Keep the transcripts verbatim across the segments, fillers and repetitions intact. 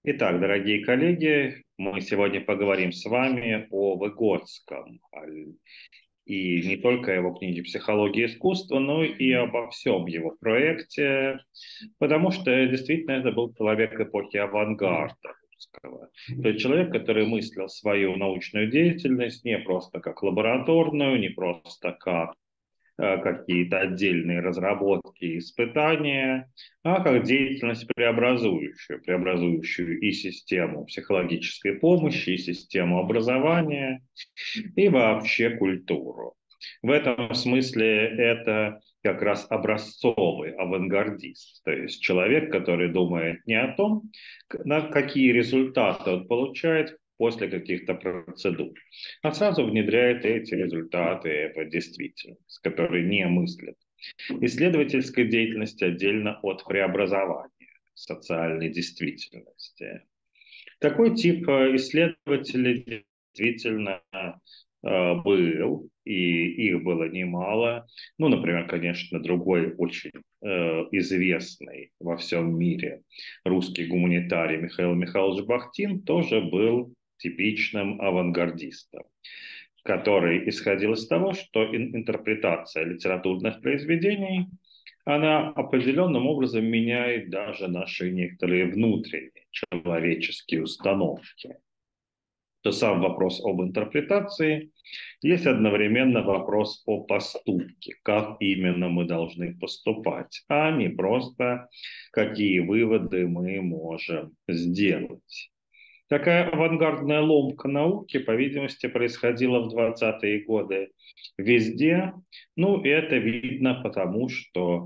Итак, дорогие коллеги, мы сегодня поговорим с вами о Выготском. аль- И не только о его книге «Психология искусства», но и обо всем его проекте, потому что действительно это был человек эпохи авангарда русского. То есть человек, который мыслил свою научную деятельность не просто как лабораторную, не просто как э, какие-то отдельные разработки и испытания, а как деятельность преобразующую, преобразующую и систему психологической помощи, и систему образования, и вообще культуру. В этом смысле это как раз образцовый авангардист, то есть человек, который думает не о том, на какие результаты он получает после каких-то процедур, а сразу внедряет эти результаты в действительность, который не мыслит исследовательской деятельности отдельно от преобразования социальной действительности. Такой тип э, исследователей действительно э, был, и их было немало. Ну, например, конечно, другой очень э, известный во всем мире русский гуманитарий Михаил Михайлович Бахтин тоже был типичным авангардистом, который исходил из того, что интерпретация литературных произведений, она определенным образом меняет даже наши некоторые внутренние человеческие установки. То сам вопрос об интерпретации есть одновременно вопрос о поступке, как именно мы должны поступать, а не просто какие выводы мы можем сделать. Такая авангардная ломка науки, по видимости, происходила в двадцатые годы везде. Ну, и это видно потому, что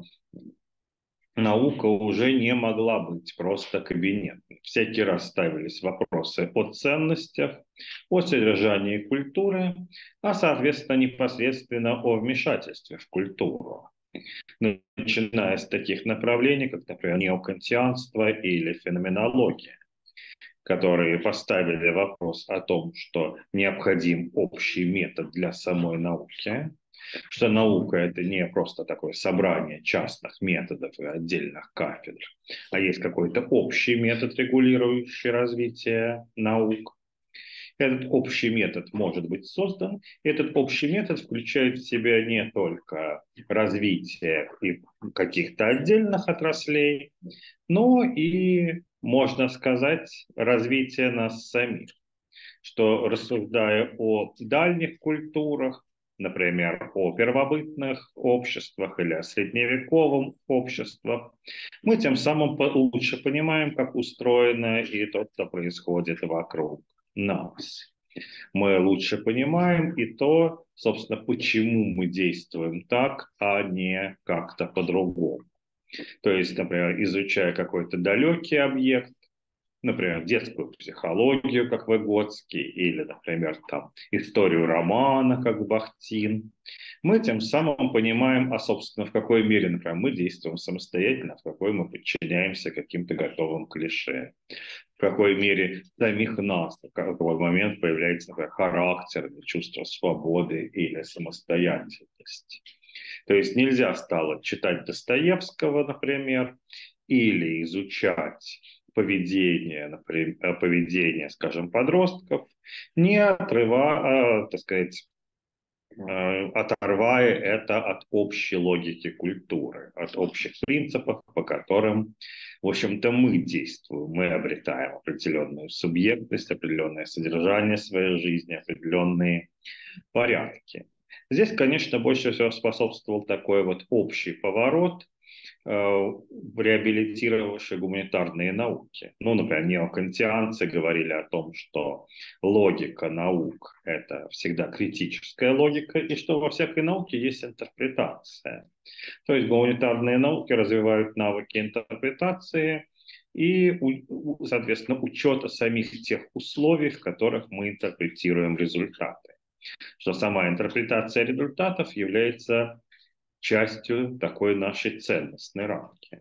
наука уже не могла быть просто кабинетной. Всякий раз ставились вопросы о ценностях, о содержании культуры, а, соответственно, непосредственно о вмешательстве в культуру. Начиная с таких направлений, как, например, неокантианство или феноменология, которые поставили вопрос о том, что необходим общий метод для самой науки, что наука – это не просто такое собрание частных методов и отдельных кафедр, а есть какой-то общий метод, регулирующий развитие наук. Этот общий метод может быть создан. Этот общий метод включает в себя не только развитие и каких-то отдельных отраслей, но и, можно сказать, развитие нас самих, что, рассуждая о дальних культурах, например, о первобытных обществах или о средневековом обществах, мы тем самым лучше понимаем, как устроено и то, что происходит вокруг нас. Мы лучше понимаем и то, собственно, почему мы действуем так, а не как-то по-другому. То есть, например, изучая какой-то далекий объект, например, детскую психологию, как Выготский, или, например, там, историю романа, как Бахтин, мы тем самым понимаем, а, собственно, в какой мере, например, мы действуем самостоятельно, в какой мы подчиняемся каким-то готовым клише, в какой мере самих нас в какой момент появляется, например, характер, чувство свободы или самостоятельности. То есть нельзя стало читать Достоевского, например, или изучать поведение, например, поведение, скажем, подростков, не отрывая, так сказать, оторвая это от общей логики культуры, от общих принципов, по которым, в общем-то, мы действуем, мы обретаем определенную субъектность, определенное содержание своей жизни, определенные порядки. Здесь, конечно, больше всего способствовал такой вот общий поворот, э, реабилитировавший гуманитарные науки. Ну, например, неокантианцы говорили о том, что логика наук – это всегда критическая логика, и что во всякой науке есть интерпретация. То есть гуманитарные науки развивают навыки интерпретации и, соответственно, учета самих тех условий, в которых мы интерпретируем результаты, что сама интерпретация результатов является частью такой нашей ценностной рамки.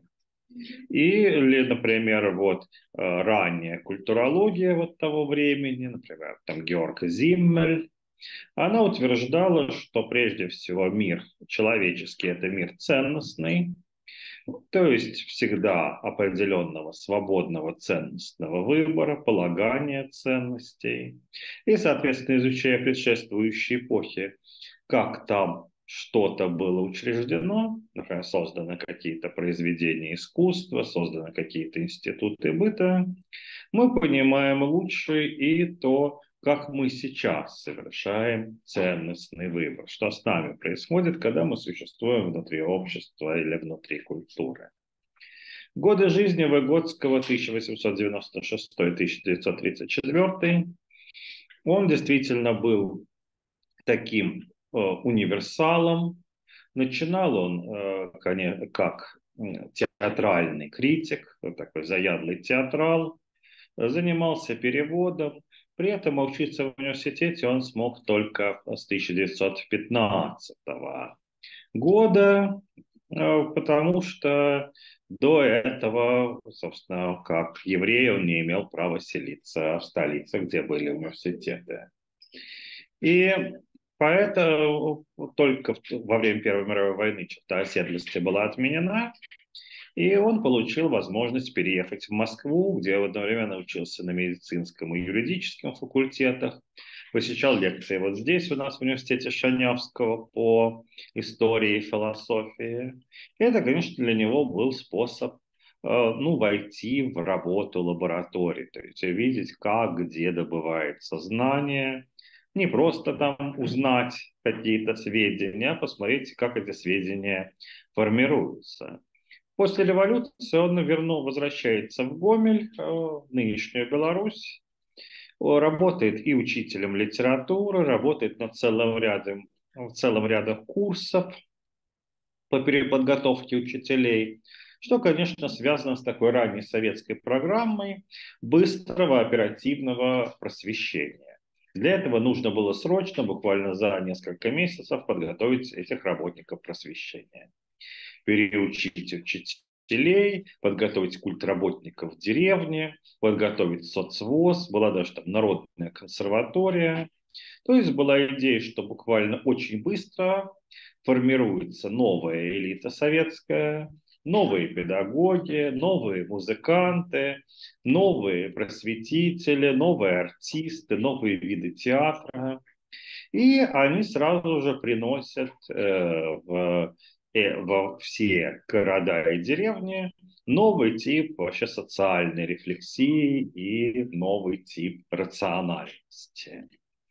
Или, например, вот э, ранняя культурология вот того времени, например, там Георг Зиммель, она утверждала, что прежде всего мир человеческий – это мир ценностный, То есть всегда определенного свободного ценностного выбора, полагания ценностей. И, соответственно, изучая предшествующие эпохи, как там что-то было учреждено, например, созданы какие-то произведения искусства, созданы какие-то институты быта, мы понимаем лучше и то, как мы сейчас совершаем ценностный выбор, что с нами происходит, когда мы существуем внутри общества или внутри культуры. Годы жизни Выгодского тысяча восемьсот девяносто шестой — тысяча девятьсот тридцать четвёртый. Он действительно был таким э, универсалом. Начинал он э, конечно, как театральный критик, такой заядлый театрал, занимался переводом. При этом учиться в университете он смог только с тысяча девятьсот пятнадцатого года, э, потому что до этого, собственно, как еврей, он не имел права селиться в столице, где были университеты. И поэтому только во время Первой мировой войны черта оседлости была отменена, и он получил возможность переехать в Москву, где одновременно учился на медицинском и юридическом факультетах, посещал лекции вот здесь у нас в университете Шанявского по истории и философии. И это, конечно, для него был способ э, ну, войти в работу лаборатории, то есть видеть, как, где добывается знание, не просто там узнать какие-то сведения, а посмотреть, как эти сведения формируются. После революции он вернул, возвращается в Гомель, э, в нынешнюю Беларусь, работает и учителем литературы, работает над целым рядом, в целом рядом курсов по переподготовке учителей, что, конечно, связано с такой ранней советской программой быстрого оперативного просвещения. Для этого нужно было срочно, буквально за несколько месяцев, подготовить этих работников просвещения. Переучить учителей, подготовить культ работников в деревне, подготовить соцвоз, была даже там народная консерватория. То есть была идея, что буквально очень быстро формируется новая элита советская, новые педагоги, новые музыканты, новые просветители, новые артисты, новые виды театра. И они сразу же приносят э, в, э, во все города и деревни новый тип вообще социальной рефлексии и новый тип рациональности.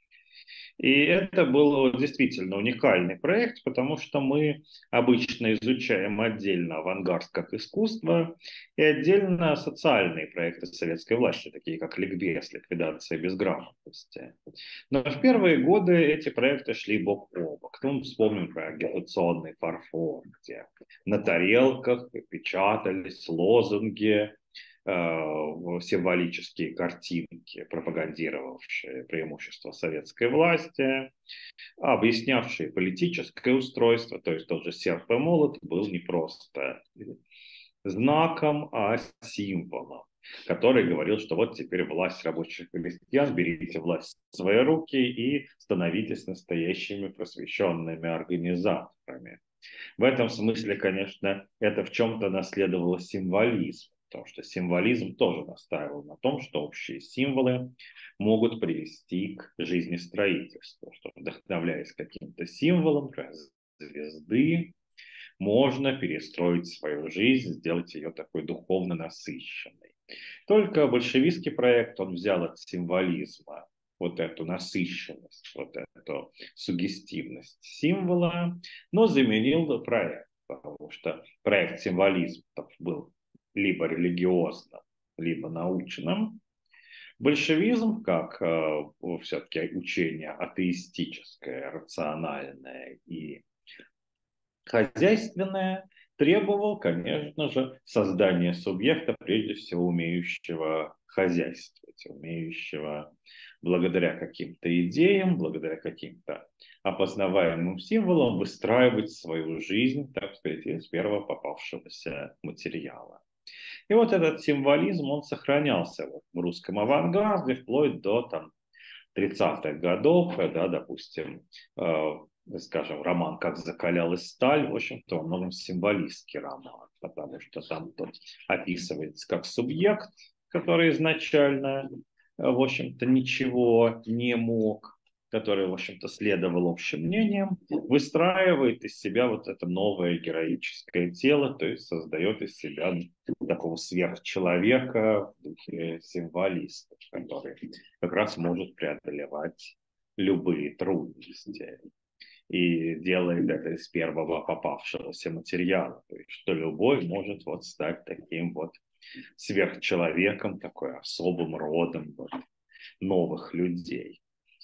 И это был действительно уникальный проект, потому что мы обычно изучаем отдельно авангард как искусство и отдельно социальные проекты советской власти, такие как ликбез, ликвидация безграмотности. Но в первые годы эти проекты шли бок о бок. Ну, вспомним про агитационный фарфор, где на тарелках печатались лозунги, символические картинки, пропагандировавшие преимущества советской власти, объяснявшие политическое устройство, то есть тот же серп и молот был не просто знаком, а символом, который говорил, что вот теперь власть рабочих крестьян, берите власть в свои руки и становитесь настоящими просвещенными организаторами. В этом смысле, конечно, это в чем-то наследовало символизм, потому что символизм тоже настаивал на том, что общие символы могут привести к жизнестроительству, что, вдохновляясь каким-то символом, звезды, можно перестроить свою жизнь, сделать ее такой духовно насыщенной. Только большевистский проект, он взял от символизма вот эту насыщенность, вот эту суггестивность символа, но заменил проект, потому что проект символизм был либо религиозным, либо научным. Большевизм, как э, все-таки учение атеистическое, рациональное и хозяйственное, требовал, конечно же, создания субъекта, прежде всего умеющего хозяйствовать, умеющего благодаря каким-то идеям, благодаря каким-то опознаваемым символам выстраивать свою жизнь, так сказать, из первого попавшегося материала. И вот этот символизм, он сохранялся вот в русском авангарде вплоть до там, тридцатых годов, когда, допустим, скажем, роман «Как закалялась сталь», в общем-то, во многом символистский роман, потому что там тот описывается как субъект, который изначально, в общем-то, ничего не мог, который, в общем-то, следовал общим мнениям, выстраивает из себя вот это новое героическое тело, то есть создает из себя такого сверхчеловека в духе символиста, который как раз может преодолевать любые трудности и делает это из первого попавшегося материала. То есть, что любой может вот стать таким вот сверхчеловеком, такой особым родом вот, новых людей.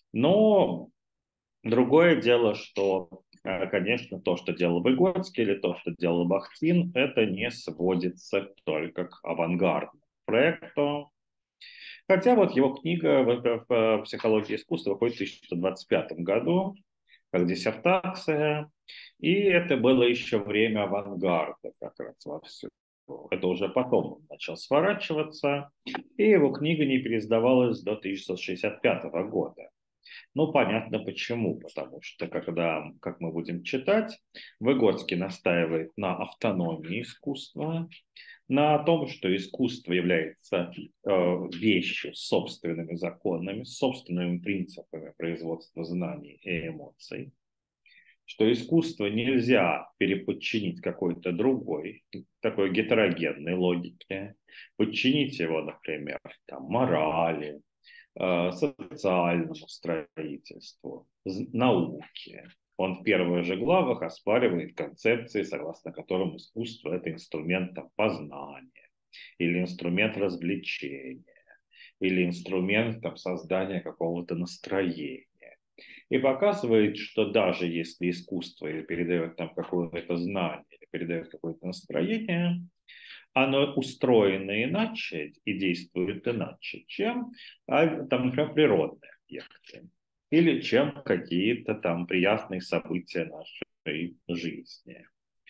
Но другое дело, что, э, конечно, то, что делал Выгодский или то, что делал Бахтин, это не сводится только к авангардному проекту. Хотя вот его книга в «Психологии искусства» выходит в тысяча девятьсот двадцать пятом году, как диссертация, и это было еще время авангарда как раз во всем. Это уже потом он начал сворачиваться, и его книга не переиздавалась до тысяча девятьсот шестьдесят пятого года. Ну, понятно почему, потому что, когда, как мы будем читать, Выгодский настаивает на автономии искусства, на том, что искусство является э, вещью с собственными законами, с собственными принципами производства знаний и эмоций, что искусство нельзя переподчинить какой-то другой, такой гетерогенной логике, подчинить его, например, там, морали, э, социальному строительству, науке. Он в первых же главах оспаривает концепции, согласно которым искусство – это инструмент там, познания, или инструмент развлечения, или инструмент там, создания какого-то настроения. И показывает, что даже если искусство передает там какое-то знание, или передает какое-то настроение, оно устроено иначе и действует иначе, чем, там, например, природные объекты или чем какие-то там приятные события нашей жизни.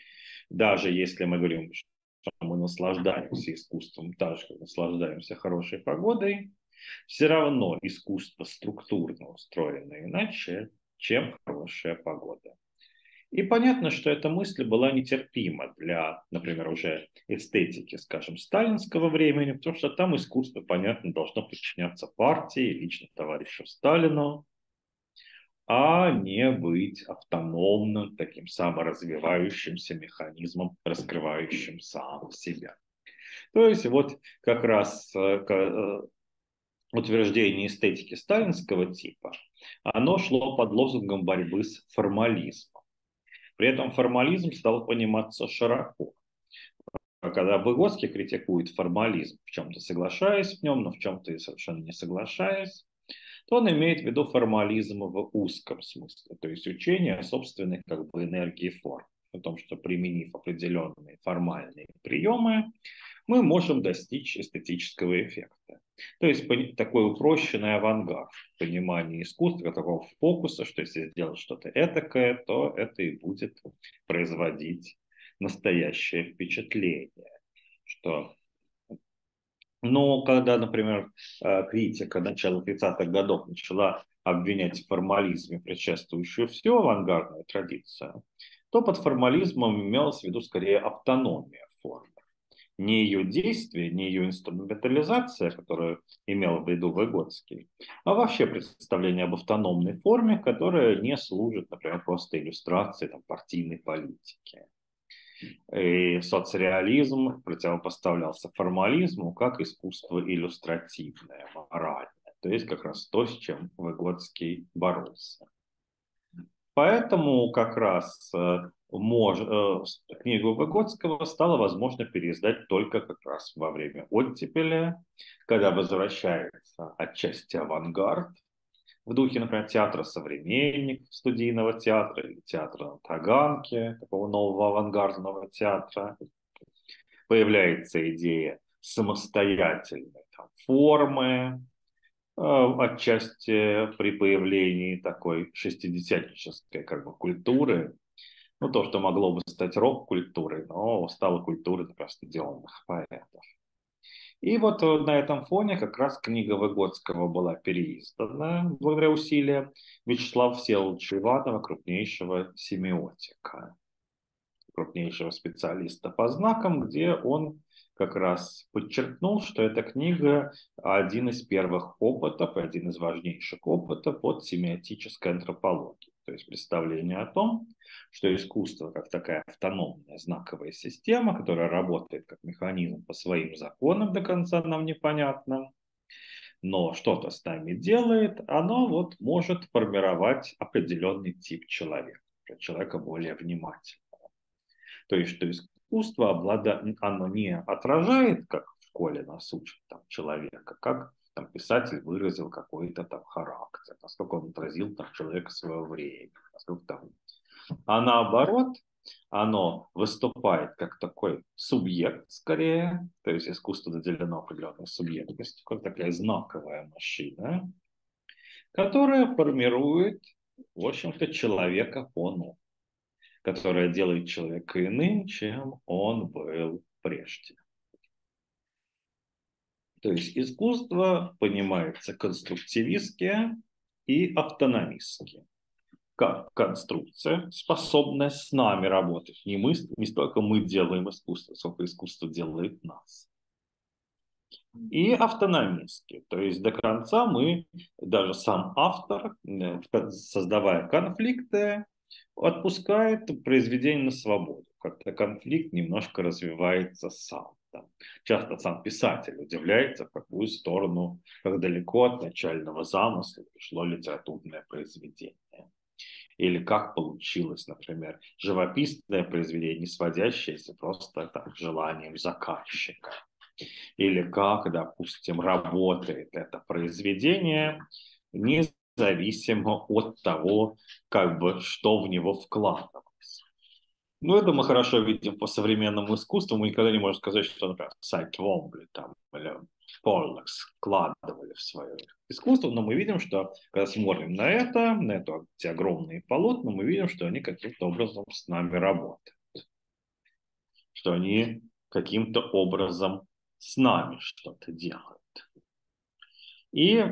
Даже если мы говорим, что мы наслаждаемся искусством так же, как наслаждаемся хорошей погодой, все равно искусство структурно устроено иначе, чем хорошая погода. И понятно, что эта мысль была нетерпима для, например, уже эстетики, скажем, сталинского времени, потому что там искусство, понятно, должно подчиняться партии, лично товарищу Сталину, а не быть автономным, таким саморазвивающимся механизмом, раскрывающим сам себя. То есть вот как раз э, утверждение эстетики сталинского типа, оно шло под лозунгом борьбы с формализмом. При этом формализм стал пониматься широко. А когда Выгодский критикует формализм, в чем-то соглашаясь в нем, но в чем-то и совершенно не соглашаясь, то он имеет в виду формализм в узком смысле, то есть учение о собственной как бы, энергии форм, о том, что применив определенные формальные приемы, мы можем достичь эстетического эффекта. То есть такой упрощенный авангард, понимание искусства, такого фокуса, что если сделать что-то этакое, то это и будет производить настоящее впечатление. Что... Но когда, например, критика начала тридцатых годов начала обвинять в формализме предшествующую всю авангардную традицию, то под формализмом имелось в виду скорее автономия формы. Не ее действие, не ее инструментализация, которую имел в виду Выгодский, а вообще представление об автономной форме, которая не служит, например, просто иллюстрацией там, партийной политики. И соцреализм противопоставлялся формализму как искусство иллюстративное, моральное. То есть как раз то, с чем Выгодский боролся. Поэтому как раз э, мож, э, книгу Выгодского стало возможно переиздать только как раз во время оттепеля, когда возвращается отчасти авангард, в духе, например, театра «Современник», студийного театра, или театра на Таганке, такого нового авангардного театра. Появляется идея самостоятельной там, формы, отчасти при появлении такой шестидесятнической как бы, культуры, ну, то, что могло бы стать рок-культурой, но стало культурой просто деланных поэтов. И вот э, на этом фоне как раз книга Выгодского была переиздана благодаря усилиям Вячеслава Всеволодовича Иванова, крупнейшего семиотика, крупнейшего специалиста по знакам, где он как раз подчеркнул, что эта книга один из первых опытов, один из важнейших опытов от семиотической антропологии. То есть представление о том, что искусство как такая автономная знаковая система, которая работает как механизм по своим законам, до конца нам непонятно, но что-то с нами делает, оно вот может формировать определенный тип человека, человека более внимательного. То есть, что искусство облада... оно не отражает, как в школе нас учат, там, человека, как там, писатель выразил какой-то там характер, насколько он отразил там, человека своего времени, насколько там... а наоборот, оно выступает как такой субъект скорее, то есть искусство наделено определенной субъектностью, как такая знаковая машина, которая формирует, в общем-то, человека по-новому, которая делает человека иным, чем он был прежде. То есть искусство понимается конструктивистски и автономистски. Как конструкция, способная с нами работать. Не, мы, не столько мы делаем искусство, сколько искусство делает нас. И автономистски. То есть до конца мы, даже сам автор, создавая конфликты, отпускает произведение на свободу. Как-то конфликт немножко развивается сам. Там. Часто сам писатель удивляется, в какую сторону, как далеко от начального замысла пришло литературное произведение. Или как получилось, например, живописное произведение, не сводящееся просто так, желанием заказчика. Или как, допустим, работает это произведение, независимо от того, как бы, что в него вкладывалось. Ну, это мы хорошо видим по современному искусству. Мы никогда не можем сказать, что, например, Сайт Вомбли там, или Поллакс вкладывали в свое искусство, но мы видим, что когда смотрим на это, на это, эти огромные полотна, мы видим, что они каким-то образом с нами работают. Что они каким-то образом с нами что-то делают. И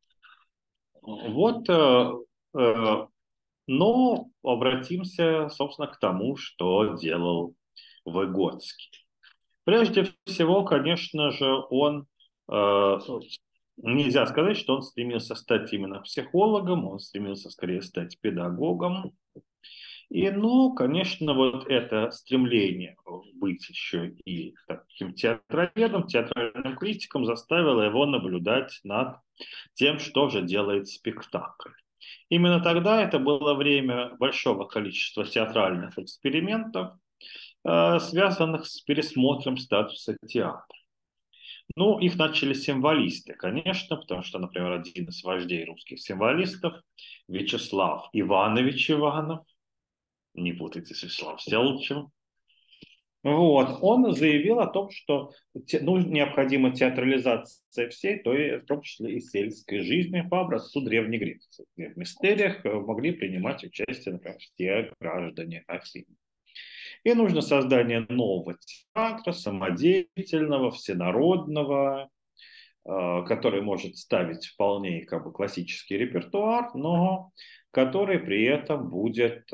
вот, э, э, но обратимся, собственно, к тому, что делал Выгодский. Прежде всего, конечно же, он, э, нельзя сказать, что он стремился стать именно психологом, он стремился скорее стать педагогом. И, ну, конечно, вот это стремление быть еще и таким театроведом, театральным критиком заставило его наблюдать над тем, что же делает спектакль. Именно тогда это было время большого количества театральных экспериментов, э, связанных с пересмотром статуса театра. Ну, их начали символисты, конечно, потому что, например, один из вождей русских символистов, Вячеслав Иванович Иванов, не путайте с Вячеславом Всеволодовичем, вот, он заявил о том, что те, ну, необходима театрализация всей, то и в том числе и сельской жизни по образцу Древней Греции. В мистериях могли принимать участие, например, все граждане Афин. И нужно создание нового театра, самодеятельного, всенародного, который может ставить вполне как бы классический репертуар, но который при этом будет,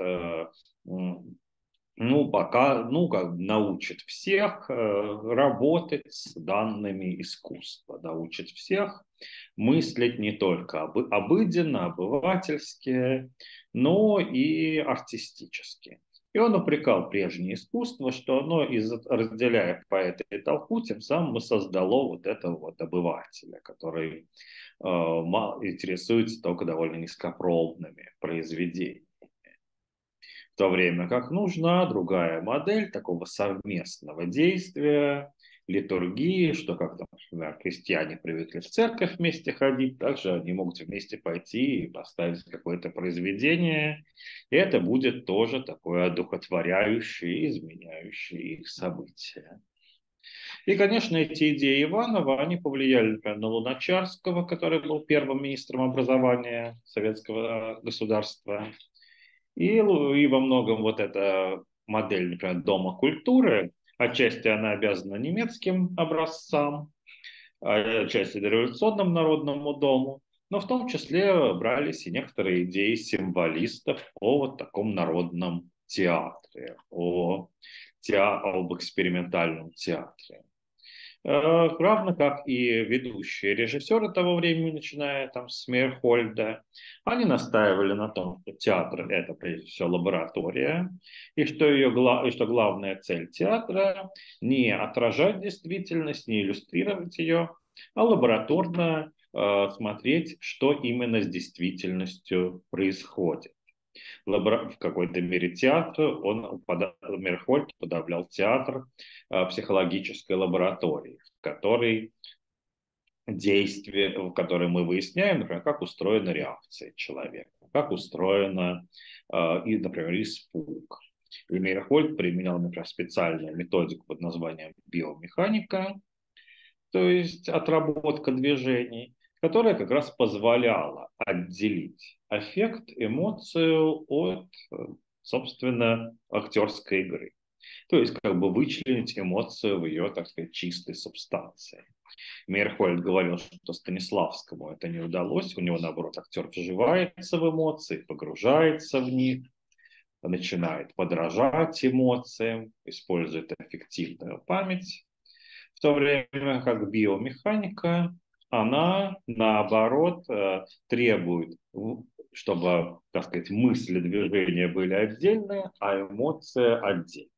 ну, пока, ну, как научит всех работать с данными искусства, научит всех мыслить не только обыденно, обывательски, но и артистически. И он упрекал прежнее искусство, что оно, из, разделяя поэта и толпу, тем самым и создало вот этого вот обывателя, который э, интересуется только довольно низкопробными произведениями. В то время как нужна другая модель такого совместного действия, литургии, что как там, например, крестьяне привыкли в церковь вместе ходить, также они могут вместе пойти и поставить какое-то произведение, и это будет тоже такое одухотворяющее, изменяющее их событие. И, конечно, эти идеи Иванова, они повлияли, например, на Луначарского, который был первым министром образования советского государства. И, и во многом вот эта модель, например, Дома культуры, Отчасти она обязана немецким образцам, а отчасти революционному народному дому, но в том числе брались и некоторые идеи символистов о вот таком народном театре, о, теа- об экспериментальном театре. Э, Равно как и ведущие режиссеры того времени, начиная там с Мейерхольда, они настаивали на том, что театр – это прежде всего лаборатория, и что, ее, гла- и что главная цель театра – не отражать действительность, не иллюстрировать ее, а лабораторно э, смотреть, что именно с действительностью происходит. Лабора- в какой-то мере театр, он, пода- Мейерхольд подавлял театр э, психологической лаборатории, в которой действие, в которой мы выясняем, например, как устроена реакция человека, как устроена, э, и, например, испуг. И Мейерхольд применял, например, специальную методику под названием биомеханика, то есть отработка движений, которая как раз позволяла отделить аффект, эмоцию от, э, собственно, актерской игры. То есть как бы вычленить эмоцию в ее, так сказать, чистой субстанции. Мейерхольд говорил, что Станиславскому это не удалось, у него, наоборот, актер вживается в эмоции, погружается в них, начинает подражать эмоциям, использует эффективную память, в то время как биомеханика, она, наоборот, э, требует, чтобы, так сказать, мысли, движения были отдельные, а эмоции отдельные,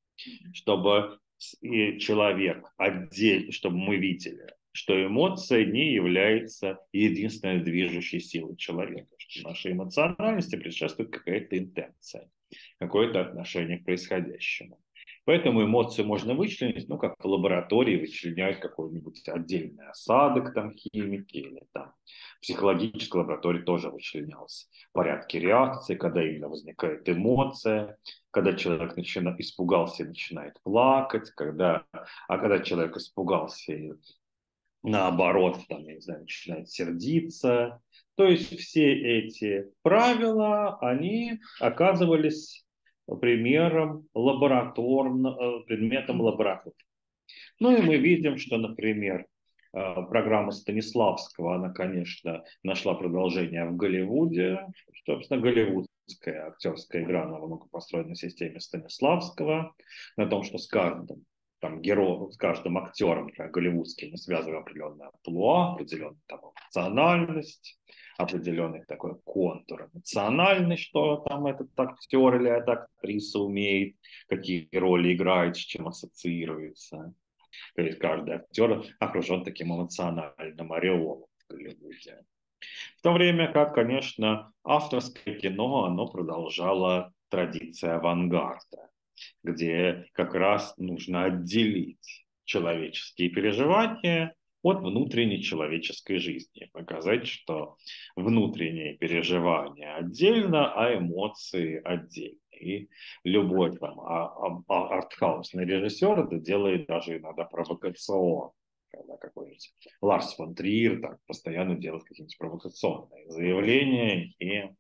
чтобы и человек отдельно, чтобы мы видели, что эмоция не является единственной движущей силой человека, что нашей эмоциональности предшествует какая-то интенция, какое-то отношение к происходящему. Поэтому эмоцию можно вычленить, ну, как в лаборатории вычленяют какой-нибудь отдельный осадок, там, химики, или там в психологической лаборатории тоже вычленялся порядки реакции, когда именно возникает эмоция, когда человек начинает, испугался и начинает плакать, когда, а когда человек испугался и наоборот, там, я не знаю, начинает сердиться. То есть все эти правила, они оказывались примером лабораторно, предметом лаборатории. Ну и мы видим, что, например, э, программа Станиславского, она, конечно, нашла продолжение в Голливуде. Собственно, голливудская актерская игра, она много построена на системе Станиславского, на том, что с каждым там, героем, с каждым актером, например, голливудским, мы связываем определенное амплуа, определенную там, эмоциональность, определенный такой контур эмоциональный, что там этот актер или эта актриса умеет, какие роли играет, с чем ассоциируется. То есть каждый актер окружен таким эмоциональным ореолом в Голливуде. В то время как, конечно, авторское кино, оно продолжало традиции авангарда, где как раз нужно отделить человеческие переживания от внутренней человеческой жизни. Показать, что внутренние переживания отдельно, а эмоции отдельно. И любой там а, а, а, артхаусный режиссер это делает даже иногда провокационно. Когда какой-нибудь Ларс фон Триер так постоянно делает какие-нибудь провокационные заявления и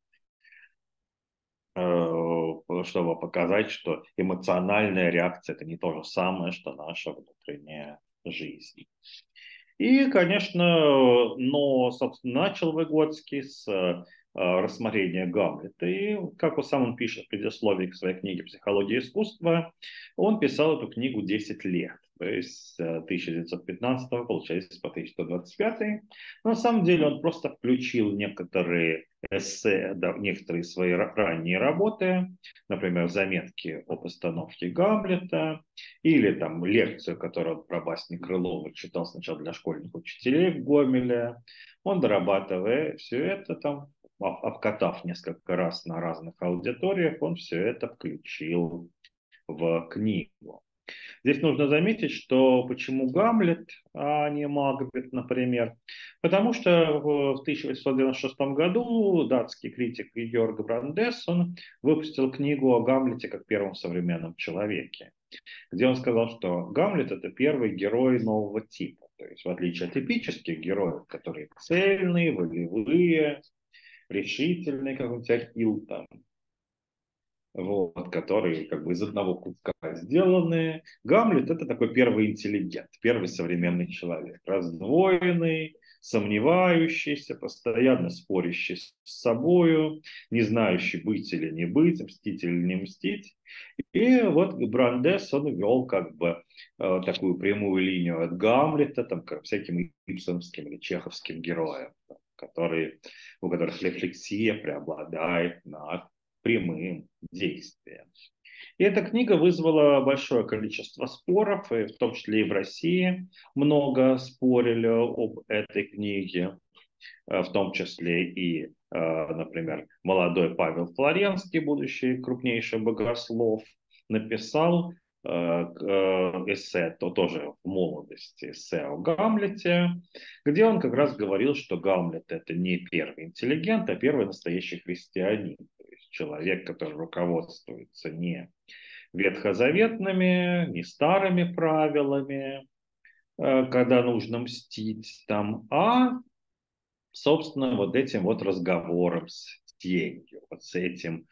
э, чтобы показать, что эмоциональная реакция – это не то же самое, что наша внутренняя жизнь. И, конечно, но, собственно, начал Выгодский с э, рассмотрения Гамлета. И, как он сам он пишет в предисловии к своей книге «Психология искусства», он писал эту книгу десять лет. То есть с тысяча девятьсот пятнадцатого, получается, по тысяча сто двадцать пятый. Но на самом деле он просто включил некоторые эссе, да, некоторые свои ранние работы, например, заметки о постановке Гамлета, или там лекцию, которую он про басни Крылова читал сначала для школьных учителей в Гомеле. Он, дорабатывая все это там, обкатав несколько раз на разных аудиториях, он все это включил в книгу. Здесь нужно заметить, что почему Гамлет, а не Макбет, например. Потому что в тысяча восемьсот девяносто шестом году датский критик Йорг Брандес он выпустил книгу о Гамлете как первом современном человеке, где он сказал, что Гамлет – это первый герой нового типа. То есть, в отличие от эпических героев, которые цельные, волевые, решительные, как у тебя Килл там, вот, которые как бы из одного куска сделаны. Гамлет — это такой первый интеллигент, первый современный человек, раздвоенный, сомневающийся, постоянно спорящий с собою, не знающий, быть или не быть, мстить или не мстить. И вот Брандес, он вел как бы э, такую прямую линию от Гамлета там, к всяким ипсонским или чеховским героям, которые, у которых рефлексия преобладает над прямым действием. И эта книга вызвала большое количество споров, и в том числе и в России много спорили об этой книге, в том числе и, например, молодой Павел Флоренский, будущий крупнейший богослов, написал эссе, то тоже в молодости, эссе о Гамлете, где он как раз говорил, что Гамлет — это не первый интеллигент, а первый настоящий христианин, то есть человек, который руководствуется не ветхозаветными, не старыми правилами, когда нужно мстить там, а собственно, вот этим вот разговором с тенью, вот с этим,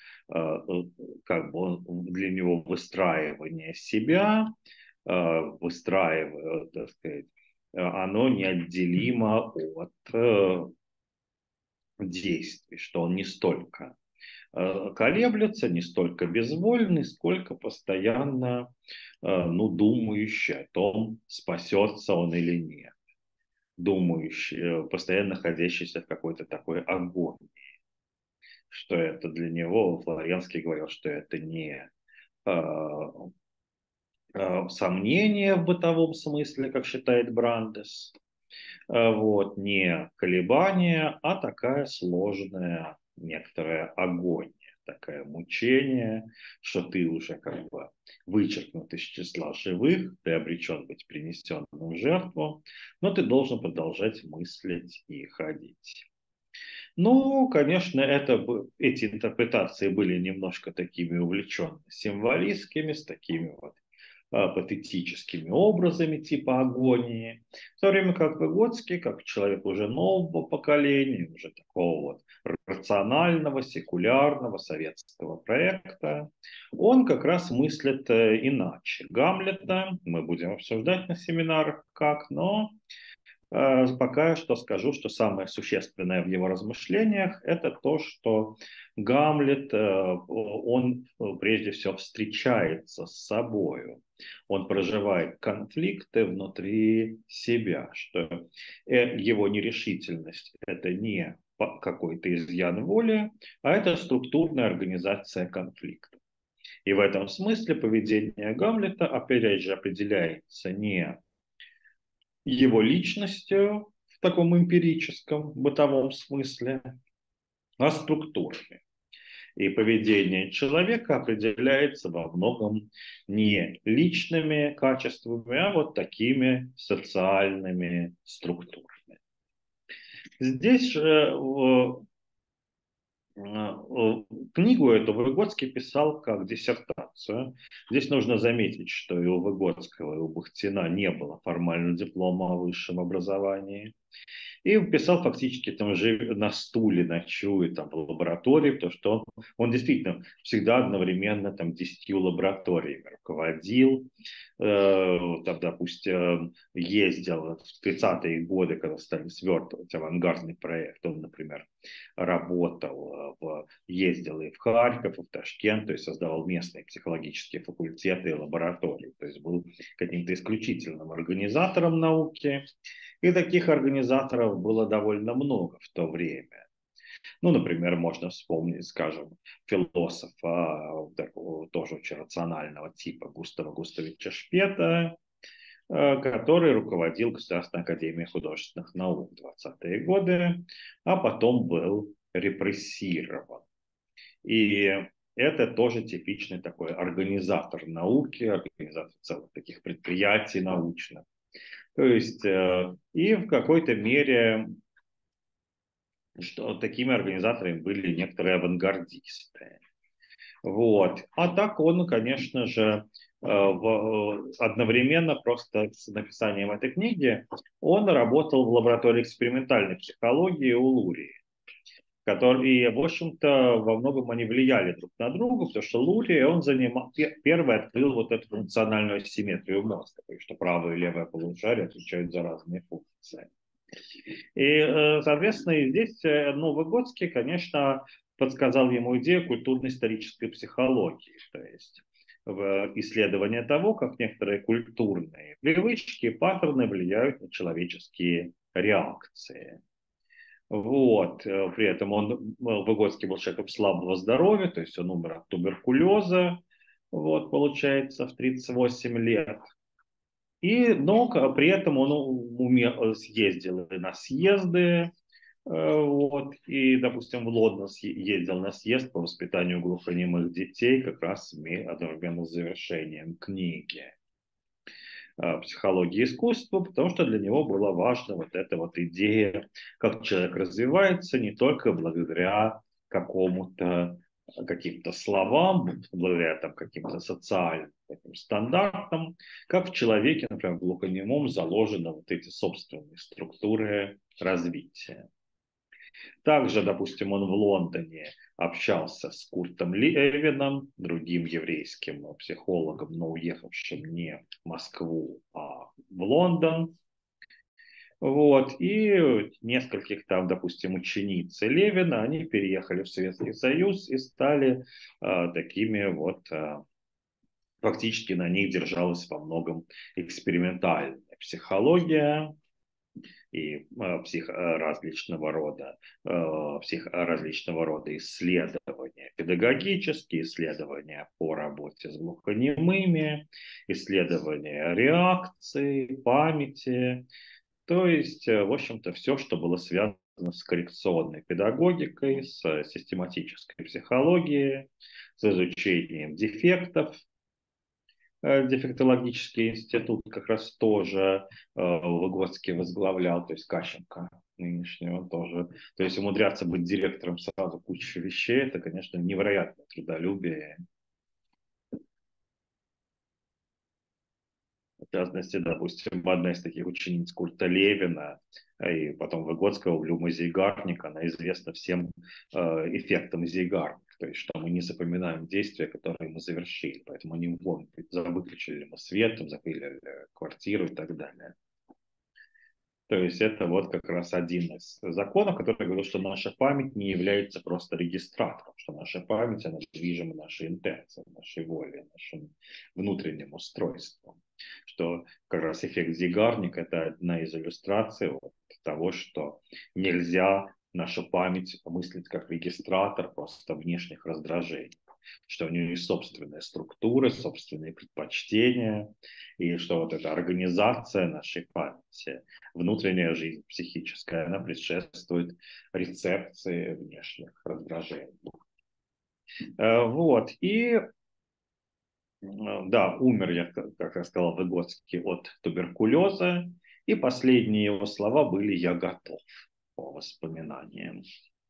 как бы для него выстраивание себя, выстраивая, так сказать, оно неотделимо от действий, что он не столько колеблется, не столько безвольный, сколько постоянно, ну, думающий о том, спасется он или нет, думающий, постоянно находящийся в какой-то такой агонии, что это для него, Флоренский говорил, что это не э, э, сомнение в бытовом смысле, как считает Брандес, э, вот, не колебание, а такая сложная некоторая агония, такое мучение, что ты уже как бы вычеркнут из числа живых, ты обречен быть принесенным в жертву, но ты должен продолжать мыслить и ходить. Ну, конечно, это, эти интерпретации были немножко такими увлеченно символистскими, с такими вот а, патетическими образами типа агонии, в то время как Выгодский, как человек уже нового поколения, уже такого вот рационального, секулярного советского проекта, он как раз мыслит э, иначе. Гамлета мы будем обсуждать на семинарах как, но Э, Пока что скажу, что самое существенное в его размышлениях — это то, что Гамлет, э, он э, прежде всего встречается с собою, он проживает конфликты внутри себя, что э, его нерешительность — это не какой-то изъян воли, а это структурная организация конфликта. И в этом смысле поведение Гамлета, опять же, определяется не его личностью в таком эмпирическом, бытовом смысле, а структурами. И поведение человека определяется во многом не личными качествами, а вот такими социальными структурами. Здесь же книгу эту Выгодский писал как диссертацию. Здесь нужно заметить, что и у Выгодского, и у Бахтина не было формального диплома о высшем образовании. И писал фактически там же на стуле, ночуя там в лаборатории, потому что он, он действительно всегда одновременно там десятью лабораториями руководил. Э, там, допустим, ездил в тридцатые годы, когда стали свертывать авангардный проект. Он, например, работал, в, ездил и в Харьков, и в Ташкент, то есть создавал местные психологические факультеты и лаборатории. То есть был каким-то исключительным организатором науки. И таких организаторов было довольно много в то время. Ну, например, можно вспомнить, скажем, философа такого тоже очень рационального типа Густава Густавича Шпета, который руководил Государственной академией художественных наук в двадцатые годы, а потом был репрессирован. И это тоже типичный такой организатор науки, организатор целых таких предприятий научных. То есть э, и в какой-то мере, что такими организаторами были некоторые авангардисты. Вот. А так он, конечно же, э, в, одновременно просто с написанием этой книги он работал в лаборатории экспериментальной психологии у Лурии, которые, в общем-то, во многом они влияли друг на друга, потому что Лурий, он занимал, первый открыл вот эту функциональную асимметрию мозга, то есть что правое и левое полушарие отвечают за разные функции. И, э, соответственно, и здесь э, ну, Выгодский, конечно, подсказал ему идею культурно-исторической психологии, то есть в исследование того, как некоторые культурные привычки, паттерны влияют на человеческие реакции. Вот. э, При этом он, э, Выгодский был человеком слабого здоровья, то есть он умер от туберкулеза, вот, получается, в тридцать восемь лет. И, но к- при этом он уме- съездил и на съезды, э, вот, и, допустим, в Лондон съе- ездил на съезд по воспитанию глухонемых детей как раз ми- одновременно с завершением книги э, «Психология искусства», потому что для него была важна вот эта вот идея, как человек развивается не только благодаря какому-то каким-то словам, благодаря там, каким-то социальным таким стандартам, как в человеке, например, в глухонемом заложены вот эти собственные структуры развития. Также, допустим, он в Лондоне общался с Куртом Левиным, другим еврейским психологом, но уехавшим не в Москву, а в Лондон. Вот. И нескольких там, допустим, учениц Левина, они переехали в Советский Союз и стали э, такими вот, э, фактически на них держалась во многом экспериментальная психология, и э, псих, э, различного рода, э, псих, различного рода исследования, педагогические исследования по работе с глухонемыми, исследования реакции, памяти, то есть, э, в общем-то, все, что было связано с коррекционной педагогикой, с систематической психологией, с изучением дефектов. Э, Дефектологический институт как раз тоже э, Выгодский возглавлял, то есть Кащенко нынешнего тоже. То есть умудряться быть директором сразу кучи вещей, это, конечно, невероятное трудолюбие. В частности, допустим, одна из таких учениц культа Левина и потом Выгодского, Блюма Зейгарник, она известна всем э, эффектом Зейгарник, то есть что мы не запоминаем действия, которые мы завершили, поэтому не помним, выключили ли мы свет, закрыли квартиру и так далее. То есть это вот как раз один из законов, который говорит, что наша память не является просто регистратором, что наша память, она движима нашей интенцией, нашей волей, нашим внутренним устройством. Что как раз эффект Зигарник – это одна из иллюстраций вот того, что нельзя нашу память мыслить как регистратор просто внешних раздражений, что у нее есть собственная структура, собственные предпочтения, и что вот эта организация нашей памяти, внутренняя жизнь психическая, она предшествует рецепции внешних раздражений. Э, Вот, и э, да, умер, я, как я сказал, Выгодский от туберкулеза, и последние его слова были «я готов» по воспоминаниям.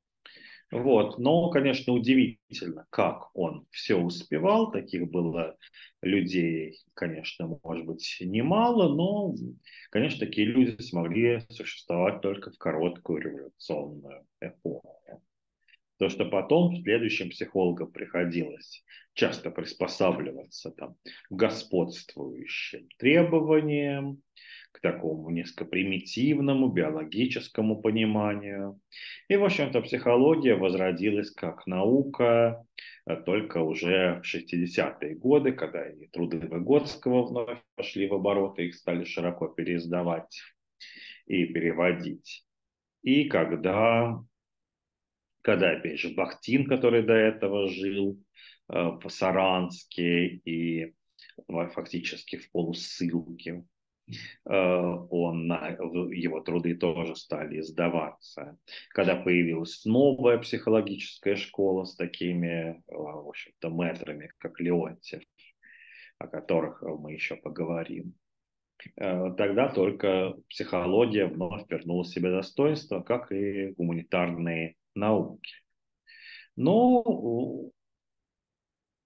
Вот. Но, конечно, удивительно, как он все успевал. Таких было людей, конечно, может быть, немало, но, конечно, такие люди смогли существовать только в короткую революционную эпоху. То, что потом следующим психологам приходилось часто приспосабливаться там, к господствующим требованиям, к такому несколько примитивному биологическому пониманию. И, в общем-то, психология возродилась как наука э, только уже в шестидесятые годы, когда и труды Выгодского вновь пошли в оборот, и их стали широко переиздавать и переводить. И когда когда, опять же, Бахтин, который до этого жил э, в Саранске и ну, фактически в полуссылке, э, он, его труды тоже стали издаваться. Когда появилась новая психологическая школа с такими, э, в общем-то, мэтрами, как Леонтьев, о которых мы еще поговорим, э, тогда только психология вновь вернула себе достоинство, как и гуманитарные науки. Но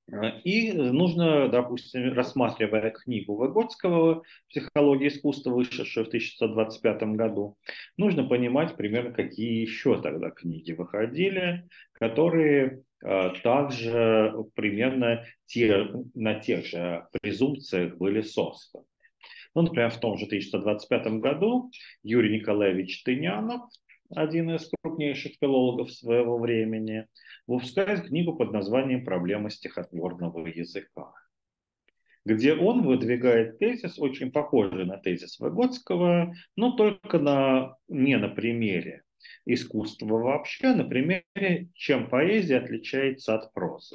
И нужно, допустим, рассматривая книгу Выгодского «Психология искусства», вышедшую в тысяча девятьсот двадцать пятом году, нужно понимать примерно, какие еще тогда книги выходили, которые э, также примерно те, на тех же презумпциях были созданы. Ну, например, в том же тысяча девятьсот двадцать пятом году Юрий Николаевич Тынянов, один из крупнейших филологов своего времени, выпускает книгу под названием «Проблемы стихотворного языка», где он выдвигает тезис, очень похожий на тезис Выгодского, но только на, не на примере искусства вообще, а на примере, чем поэзия отличается от прозы.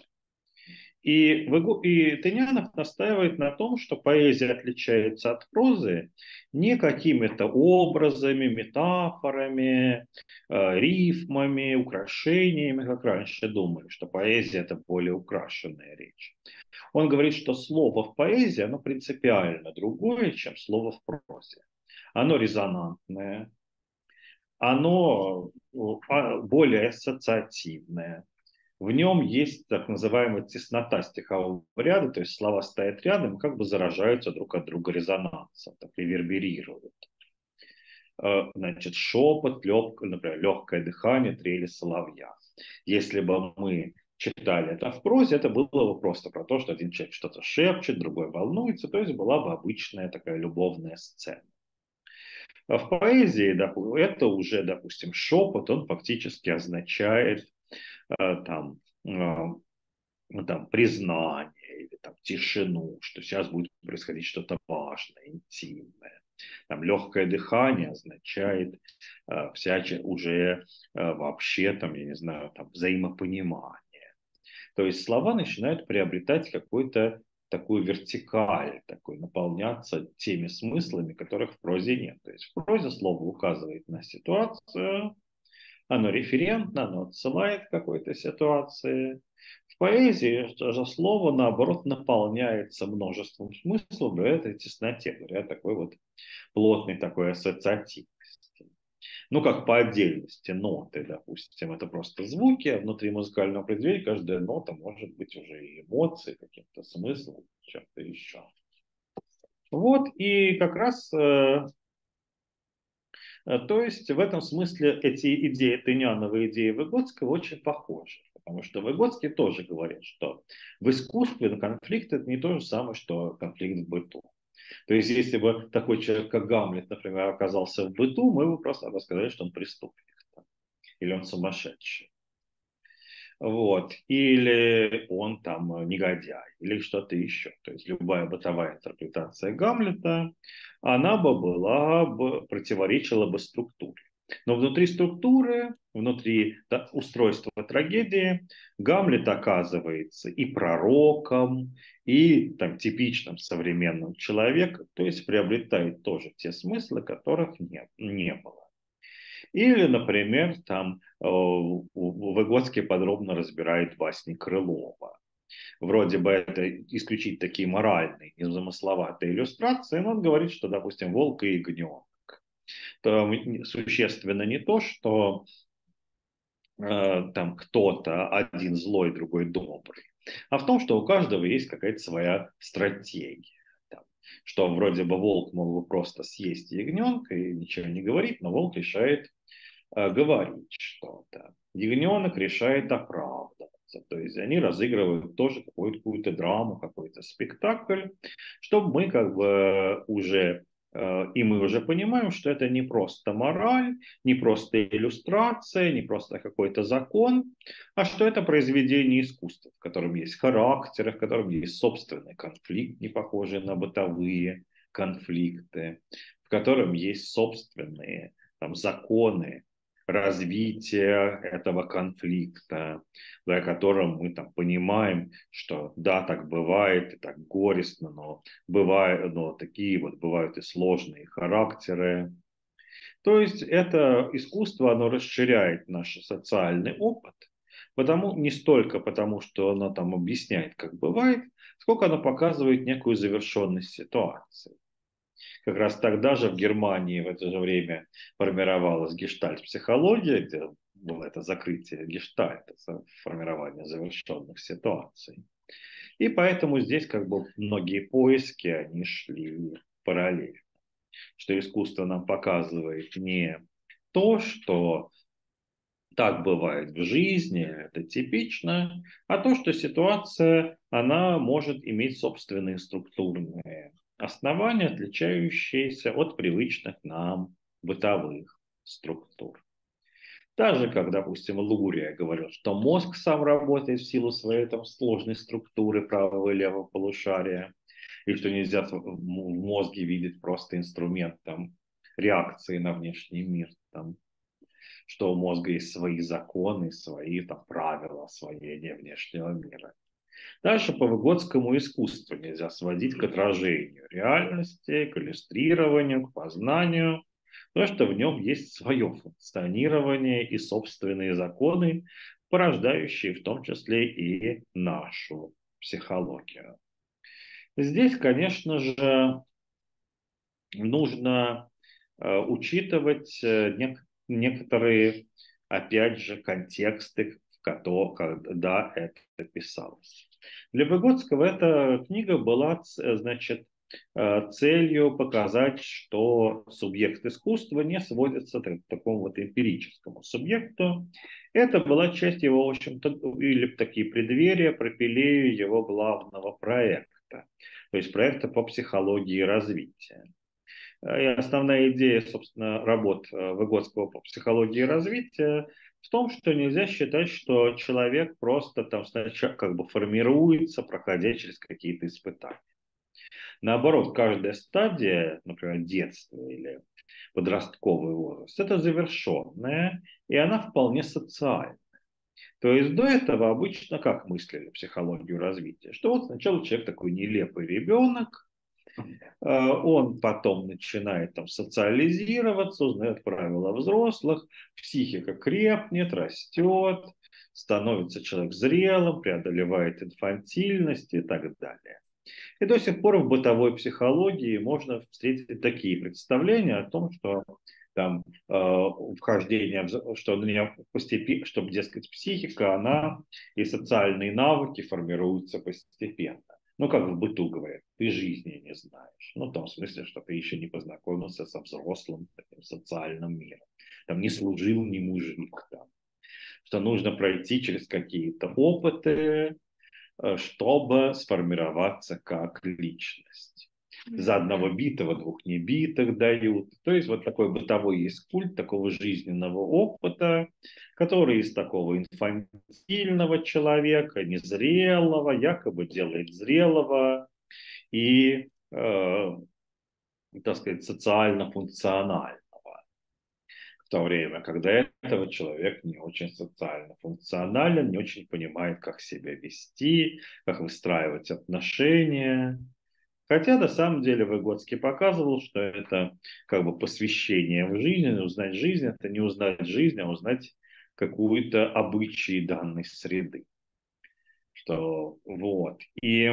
И, и Тынянов настаивает на том, что поэзия отличается от прозы не какими-то образами, метафорами, э, рифмами, украшениями, как раньше думали, что поэзия – это более украшенная речь. Он говорит, что слово в поэзии, оно принципиально другое, чем слово в прозе. Оно резонантное, оно э, более ассоциативное. В нем есть так называемая теснота стихового ряда, то есть слова стоят рядом, как бы заражаются друг от друга резонансом, так реверберируют. Э, Значит, шепот, лег, например, легкое дыхание, трели соловья. Если бы мы читали это в прозе, это было бы просто про то, что один человек что-то шепчет, другой волнуется, то есть была бы обычная такая любовная сцена. А в поэзии это уже, допустим, шепот, он фактически означает э, там, э, ну, там, признание или там, тишину, что сейчас будет происходить что-то важное, интимное. Там, легкое дыхание означает э, всяче уже э, вообще, там, я не знаю, там, взаимопонимание. То есть слова начинают приобретать какой-то такую вертикаль, такой, наполняться теми смыслами, которых в прозе нет. То есть в прозе слово указывает на ситуацию, оно референтно, оно отсылает к какой-то ситуации. В поэзии же слово, наоборот, наполняется множеством смыслов в этой тесноте, говоря, такой вот плотной такой ассоциативности. Ну, как по отдельности ноты, допустим, это просто звуки, а внутри музыкального произведения каждая нота может быть уже и эмоции, каким-то смыслом, чем-то еще. Вот, и как раз э, Э, То есть в этом смысле эти идеи Тынянова и идеи Выгодского очень похожи. Потому что Выгодский тоже говорит, что в искусстве конфликт это не то же самое, что конфликт в быту. То есть если бы такой человек, как Гамлет, например, оказался в быту, мы бы просто сказали, что он преступник там, или он сумасшедший. Вот. Или он там негодяй, или что-то еще. То есть любая бытовая интерпретация Гамлета, она бы была бы, противоречила бы структуре. Но внутри структуры, внутри да, устройства трагедии, Гамлет оказывается и пророком, и там, типичным современным человеком, то есть приобретает тоже те смыслы, которых не, не было. Или, например, там э, Выгодский подробно разбирает басни Крылова. Вроде бы это исключить такие моральные, незамысловатые иллюстрации, но он говорит, что, допустим, волк и ягненок. То существенно не то, что э, там кто-то один злой, другой добрый, а в том, что у каждого есть какая-то своя стратегия. Там, что вроде бы волк мог бы просто съесть ягненка и ничего не говорить, но волк решает э, говорить что-то. Ягненок решает оправдываться. То есть они разыгрывают тоже какую-то, какую-то драму, какой-то спектакль, чтобы мы как бы уже э, и мы уже понимаем, что это не просто мораль, не просто иллюстрация, не просто какой-то закон, а что это произведение искусства, в котором есть характер, в котором есть собственный конфликт, не похожий на бытовые конфликты, в котором есть собственные там, законы, развития этого конфликта, для которого мы там понимаем, что да, так бывает, и так горестно, но бывают, но такие вот бывают и сложные характеры. То есть это искусство, оно расширяет наш социальный опыт, потому, не столько потому, что оно там объясняет, как бывает, сколько оно показывает некую завершенность ситуации. Как раз тогда же в Германии в это же время формировалась гештальт-психология, где было это закрытие гештальта, формирование завершенных ситуаций. И поэтому здесь как бы многие поиски, они шли параллельно. Что искусство нам показывает не то, что так бывает в жизни, это типично, а то, что ситуация, она может иметь собственные структурные основания, отличающиеся от привычных нам бытовых структур. Даже как, допустим, Лурия говорил, что мозг сам работает в силу своей там, сложной структуры правого и левого полушария, и что нельзя в мозге видеть просто инструмент там, реакции на внешний мир, там, что у мозга есть свои законы, свои там, правила освоения внешнего мира. Дальше по выгодскому искусству нельзя сводить к отражению реальности, к иллюстрированию, к познанию, потому что в нем есть свое функционирование и собственные законы, порождающие в том числе и нашу психологию. Здесь, конечно же, нужно э, учитывать э, нек- некоторые, опять же, контексты, в которых, когда это писалось. Для Выгодского эта книга была, ц- значит, э, целью показать, что субъект искусства не сводится к такому вот эмпирическому субъекту. Это была часть его, в общем-то, или такие преддверия пропилею его главного проекта, то есть проекта по психологии развития. И основная идея, собственно, работ э, Выгодского по психологии развития в том, что нельзя считать, что человек просто там сначала как бы формируется, проходя через какие-то испытания. Наоборот, каждая стадия, например, детство или подростковый возраст, это завершенная, и она вполне социальная. То есть до этого обычно как мыслили психологию развития? Что вот сначала человек такой нелепый ребенок, он потом начинает там социализироваться, узнает правила взрослых, психика крепнет, растет, становится человек зрелым, преодолевает инфантильность и так далее. И до сих пор в бытовой психологии можно встретить такие представления о том, что там э, вхождение, в- что, у меня постепенно, что, дескать, психика, она и социальные навыки формируются постепенно. Ну, как в быту говорят, ты жизни не знаешь. Ну, в том смысле, что ты еще не познакомился со взрослым таким социальным миром. Там не служил ни мужик. Там. Что нужно пройти через какие-то опыты, э, чтобы сформироваться как личность. За одного битого двух небитых дают. То есть вот такой бытовой есть культ такого жизненного опыта, который из такого инфантильного человека, незрелого, якобы делает зрелого и, э, так сказать, социально функционального. В то время, когда этого человек не очень социально функционален, не очень понимает, как себя вести, как выстраивать отношения. Хотя на самом деле Выгодский показывал, что это как бы посвящение в жизнь, узнать жизнь, это не узнать жизнь, а узнать какую-то обычаи данной среды. Что вот. И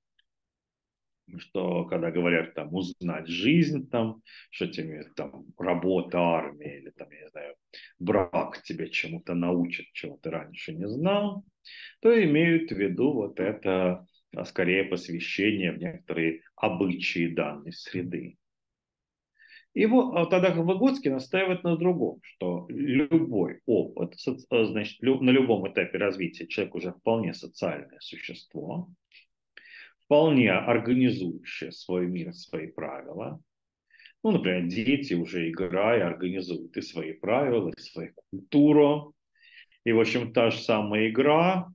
что когда говорят там узнать жизнь, там, что тебе там работа, армия или там, я не знаю, брак тебя чему-то научит, чего ты раньше не знал, то имеют в виду вот это а скорее посвящение в некоторые обычаи данной среды. И вот а тогда Выгодский настаивает на другом, что любой опыт, значит, на любом этапе развития человек уже вполне социальное существо, вполне организующее свой мир, свои правила. Ну, например, дети уже играя организуют и свои правила, и свою культуру. И, в общем, та же самая игра,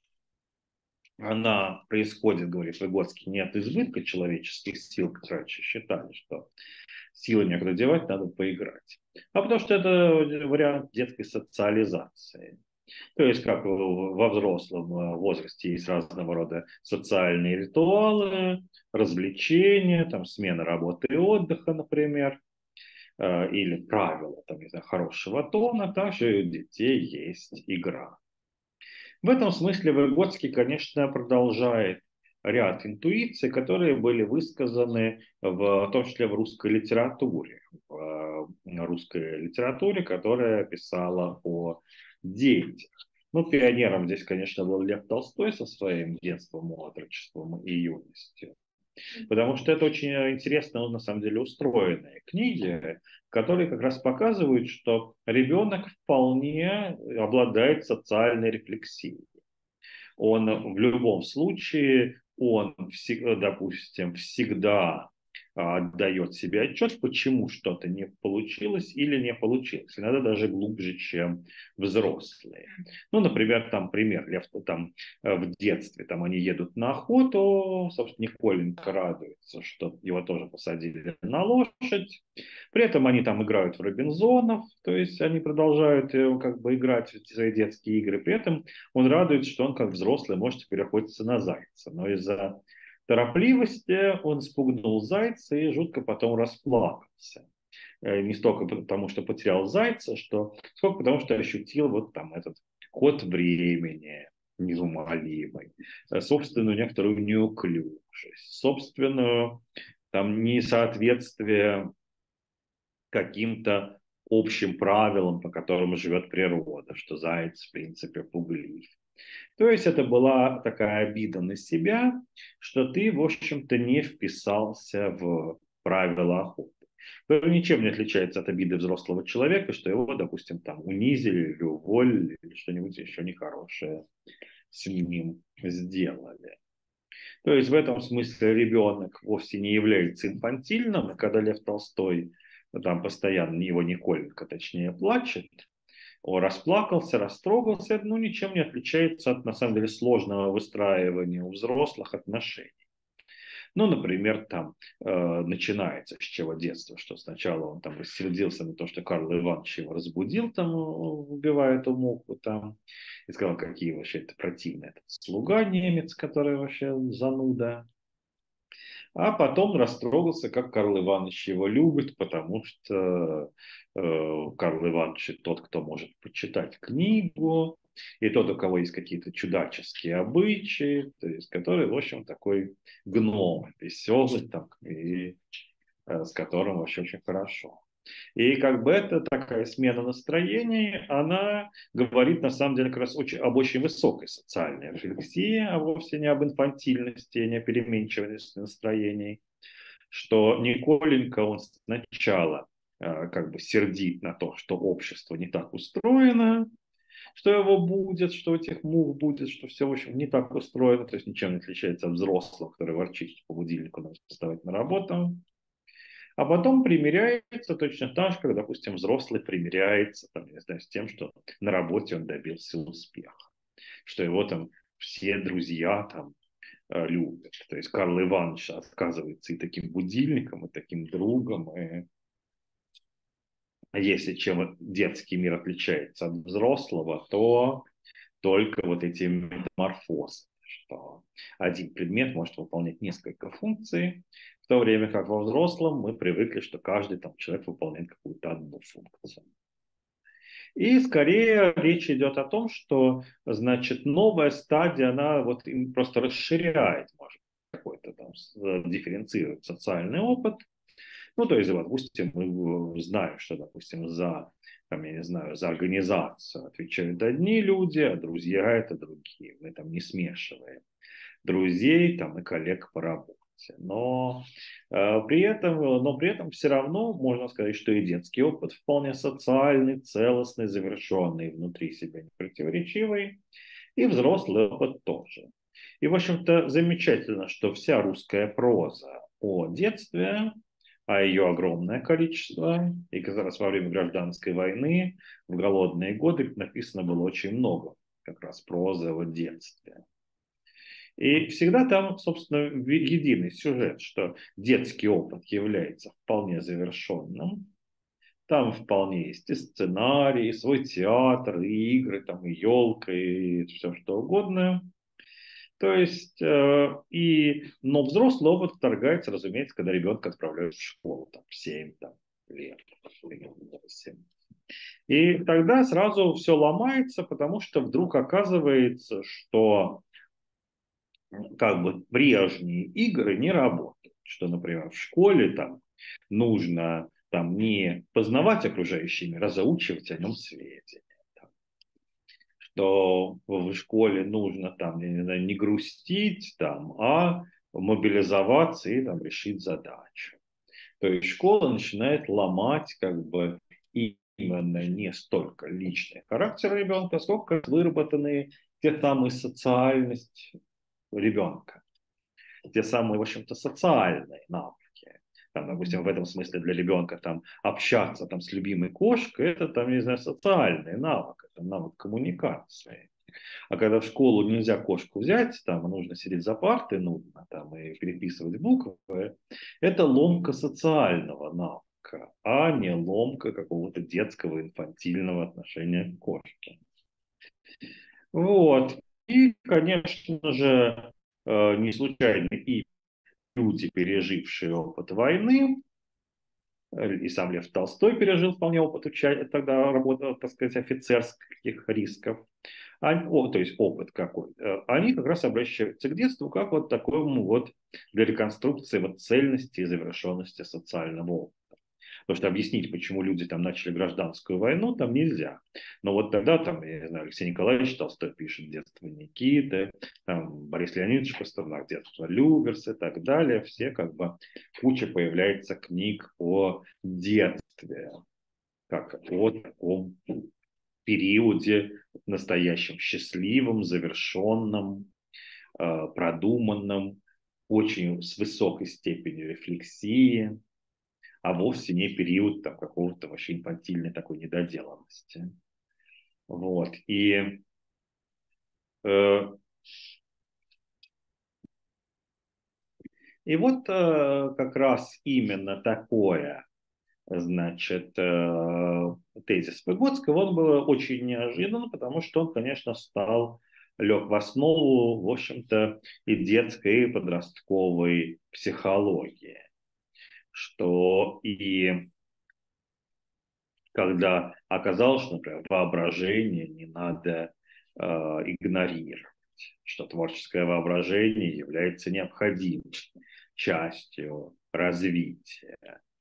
она происходит, говорит Выгодский, не от избытка человеческих сил, как раньше считали, что силы некуда девать, надо поиграть. А потому что это вариант детской социализации. То есть, как во взрослом э, возрасте есть разного рода социальные ритуалы, развлечения, там, смена работы и отдыха, например, э, или правила там, не знаю, хорошего тона, также и у детей есть игра. В этом смысле Выгодский, конечно, продолжает ряд интуиций, которые были высказаны в, в том числе в русской литературе, в русской литературе, которая писала о детях. Ну, пионером здесь, конечно, был Лев Толстой со своим детством, отрочеством и юностью. Потому что это очень интересно, на самом деле, устроенные книги, которые как раз показывают, что ребенок вполне обладает социальной рефлексией. Он в любом случае, он, всегда, допустим, всегда а, отдает себе отчет, почему что-то не получилось или не получилось. Иногда даже глубже, чем взрослые. Ну, например, там пример, Лев, там э, в детстве, там они едут на охоту, собственно, Николенька радуется, что его тоже посадили на лошадь. При этом они там играют в Робинзонов, то есть они продолжают э, как бы играть в свои детские игры. При этом он радуется, что он как взрослый может теперь охотиться на зайца. Но из-за торопливости он спугнул зайца и жутко потом расплакался. Э, Не столько потому, что потерял зайца, что, сколько потому, что ощутил вот там этот ход времени неумолимый, э, собственную некоторую неуклюжесть, собственную там несоответствие каким-то общим правилам, по которым живет природа, что заяц, в принципе, пуглив. То есть это была такая обида на себя, что ты, в общем-то, не вписался в правила охоты. Это ничем не отличается от обиды взрослого человека, что его, допустим, там унизили или уволили, или что-нибудь еще нехорошее с ним сделали. То есть в этом смысле ребенок вовсе не является инфантильным, и когда Лев Толстой, ну, там постоянно его Николенька, точнее, плачет, он расплакался, растрогался, ну, ничем не отличается от, на самом деле, сложного выстраивания у взрослых отношений. Ну, например, там э, начинается с чего детства, что сначала он там рассердился на то, что Карл Иванович его разбудил, там, убивая эту муху, там, и сказал, какие вообще это противные, этот слуга немец, который вообще зануда. А потом растрогался, как Карл Иванович его любит, потому что э, Карл Иванович тот, кто может почитать книгу, и тот, у кого есть какие-то чудаческие обычаи, то есть который, в общем, такой гном, веселый, там, и э, с которым вообще очень хорошо. И как бы это такая смена настроений, она говорит на самом деле как раз очень, об очень высокой социальной рефлексии, а вовсе не об инфантильности, не о переменчивости настроений. Что Николенька, он сначала э, как бы сердит на то, что общество не так устроено, что его будет, что этих мух будет, что все, в общем, не так устроено, то есть ничем не отличается от взрослого, который ворчит, что по будильнику надо вставать на работу. А потом примиряется точно так же, как, допустим, взрослый примиряется там, не знаю, с тем, что на работе он добился успеха, что его там все друзья там э, любят. То есть Карл Иванович отказывается и таким будильником, и таким другом. И если чем детский мир отличается от взрослого, то только вот эти метаморфозы, что один предмет может выполнять несколько функций, в то время как во взрослом мы привыкли, что каждый там человек выполняет какую-то одну функцию. И скорее речь идет о том, что, значит, новая стадия, она вот просто расширяет, может, какой-то там дифференцирует социальный опыт. Ну, то есть, допустим, мы знаем, что, допустим, за, там, я не знаю, за организацию отвечают одни люди, а друзья это другие. Мы там не смешиваем друзей там, и коллег по работе. Но, э, при этом, но при этом все равно можно сказать, что и детский опыт вполне социальный, целостный, завершенный, внутри себя непротиворечивый, и взрослый опыт тоже. И, в общем-то, замечательно, что вся русская проза о детстве, а ее огромное количество, и как раз во время гражданской войны, в голодные годы написано было очень много как раз прозы о детстве. И всегда там, собственно, единый сюжет, что детский опыт является вполне завершенным. Там вполне есть и сценарий, и свой театр, и игры, там, и елка, и все что угодно. То есть, э, и, но взрослый опыт вторгается, разумеется, когда ребенка отправляют в школу, там, в семь там, лет. восемь. И тогда сразу все ломается, потому что вдруг оказывается, что как бы прежние игры не работают. Что, например, в школе там нужно там не познавать окружающий мир, а заучивать о нем сведения. что в школе нужно там, я не знаю, не грустить, там, а мобилизоваться и там, решить задачу. То есть школа начинает ломать как бы именно не столько личный характер ребенка, сколько выработанные те самые социальность ребенка, те самые, в общем-то, социальные навыки. Там, допустим, в этом смысле для ребенка там общаться там, с любимой кошкой, это там, не знаю, социальный навык, это навык коммуникации. А когда в школу нельзя кошку взять, там нужно сидеть за партой, нужно там и переписывать буквы, это ломка социального навыка, а не ломка какого-то детского инфантильного отношения к кошке. Вот. И, конечно же, э, не случайно и люди, пережившие опыт войны, э, и сам Лев Толстой пережил вполне опыт участия, тогда работал, так сказать, офицерских рисков, они, о, то есть опыт какой, э, они как раз обращаются к детству как вот такому вот для реконструкции вот цельности и завершенности социального опыта. Потому что объяснить, почему люди там начали гражданскую войну, там нельзя. Но вот тогда там, я не знаю, Алексей Николаевич Толстой пишет «Детство Никиты», там Борис Леонидович Пастернак «Детство Люберс» и так далее. Все как бы куча появляется книг о детстве, как о таком периоде настоящем, счастливом, завершенном, э, продуманном, очень с высокой степенью рефлексии, а вовсе не период там, какого-то вообще инфантильной такой недоделанности. Вот. И, э, и вот э, как раз именно такое, значит, э, тезис Выгодского, он был очень неожиданно, потому что он, конечно, стал, лег в основу, в общем-то, и детской, и подростковой психологии, что и когда оказалось, что, например, воображение не надо э, игнорировать, что творческое воображение является необходимой частью развития,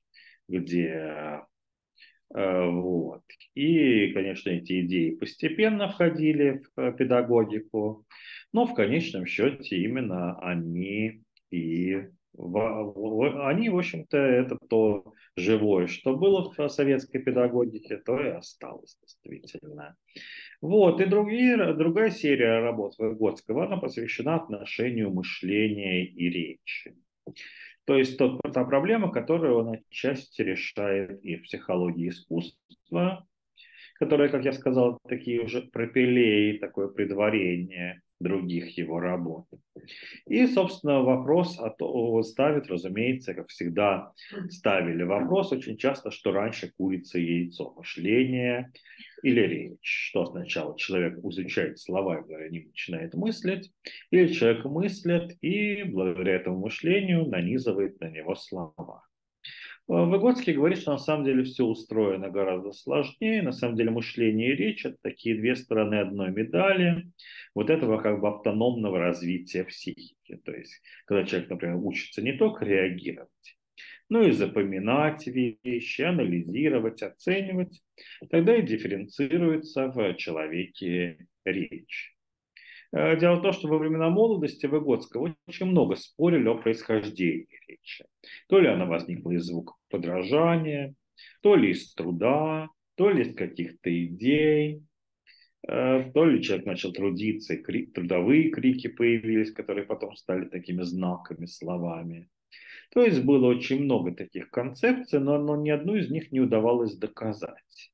где э, вот. И, конечно, эти идеи постепенно входили в педагогику, но в конечном счете именно они и в- они, в общем-то, это то живое, что было в советской педагогике, то и осталось действительно. Вот, и другие, другая серия работ Выгодского, она посвящена отношению мышления и речи. То есть тот, та проблема, которую он отчасти решает и в психологии искусства, которая, как я сказал, такие уже пропилеи, такое предварение других его работ. И, собственно, вопрос о том, ставит, разумеется, как всегда ставили вопрос очень часто, что раньше курица и яйцо, мышление или речь. Что сначала человек изучает слова и благодаря ним начинает мыслить, или человек мыслит и благодаря этому мышлению нанизывает на него слова. Выгодский говорит, что на самом деле все устроено гораздо сложнее. На самом деле мышление и речь – это такие две стороны одной медали вот этого как бы автономного развития психики. То есть, когда человек, например, учится не только реагировать, но и запоминать вещи, анализировать, оценивать, тогда и дифференцируется в человеке речь. Э, Дело в том, что во времена молодости Выгодского очень много спорили о происхождении речи. То ли она возникла из звука подражания, то ли из труда, то ли из каких-то идей, э, то ли человек начал трудиться, и крик, трудовые крики появились, которые потом стали такими знаками, словами. То есть было очень много таких концепций, но, но ни одну из них не удавалось доказать.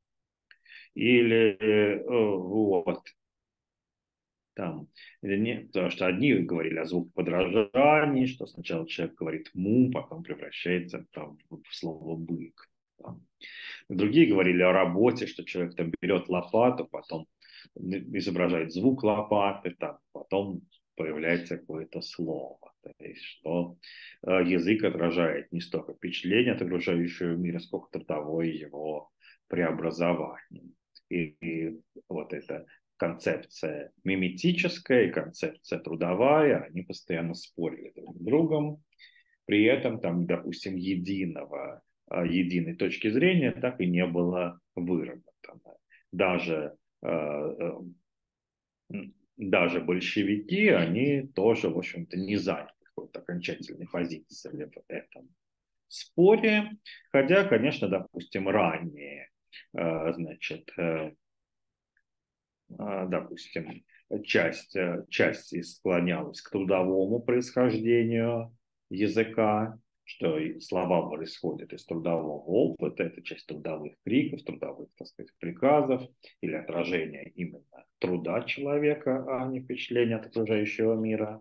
Или э, вот, там, или нет, потому что одни говорили о звукоподражании, что сначала человек говорит му, потом превращается там, в слово бык. Там. Другие говорили о работе, что человек там берет лопату, потом изображает звук лопаты, там, потом появляется какое-то слово. То есть, что э, язык отражает не столько впечатление от окружающего мира, сколько трудовое его преобразование. И, и вот это концепция миметическая и концепция трудовая, они постоянно спорили друг с другом. При этом там, допустим, единого, а, единой точки зрения так и не было выработано. Даже э, э, даже большевики, они тоже, в общем-то, не заняли какой-то окончательной позиции в этом споре, хотя, конечно, допустим, ранее, э, значит, э, э, допустим, часть, э, часть склонялась к трудовому происхождению языка, что и слова происходят из трудового опыта, это часть трудовых криков, трудовых, так сказать, приказов или отражение именно труда человека, а не впечатления от окружающего мира.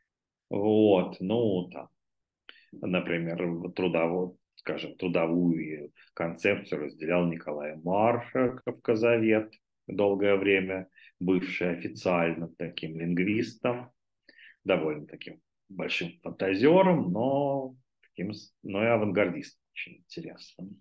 Вот, ну, там, например, трудовую, скажем, трудовую концепцию разделял Николай Маршак, кавказовед, долгое время бывший официально таким лингвистом, довольно таким большим фантазером, но, таким, но и авангардистом очень интересным.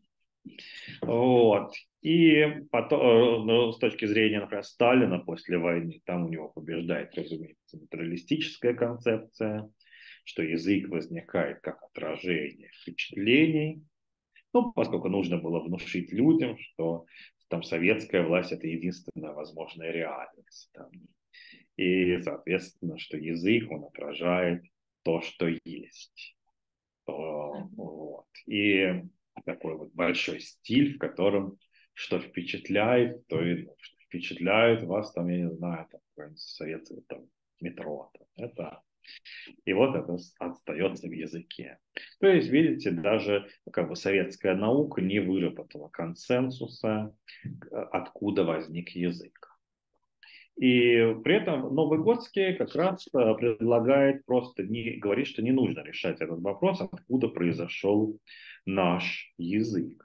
Вот. И потом, э, ну, с точки зрения, например, Сталина после войны, там у него побеждает, разумеется, натуралистическая концепция, что язык возникает как отражение впечатлений, ну, поскольку нужно было внушить людям, что там советская власть – это единственная возможная реальность. Там. И, соответственно, что язык, он отражает то, что есть. То, вот. И такой вот большой стиль, в котором что впечатляет, то и ну, что впечатляет вас, там, я не знаю, там, советское там, метро. Там, это и вот это остается в языке. То есть, видите, даже как бы советская наука не выработала консенсуса, откуда возник язык. И при этом Новыгорский как раз предлагает просто не говорить, что не нужно решать этот вопрос, откуда произошел наш язык.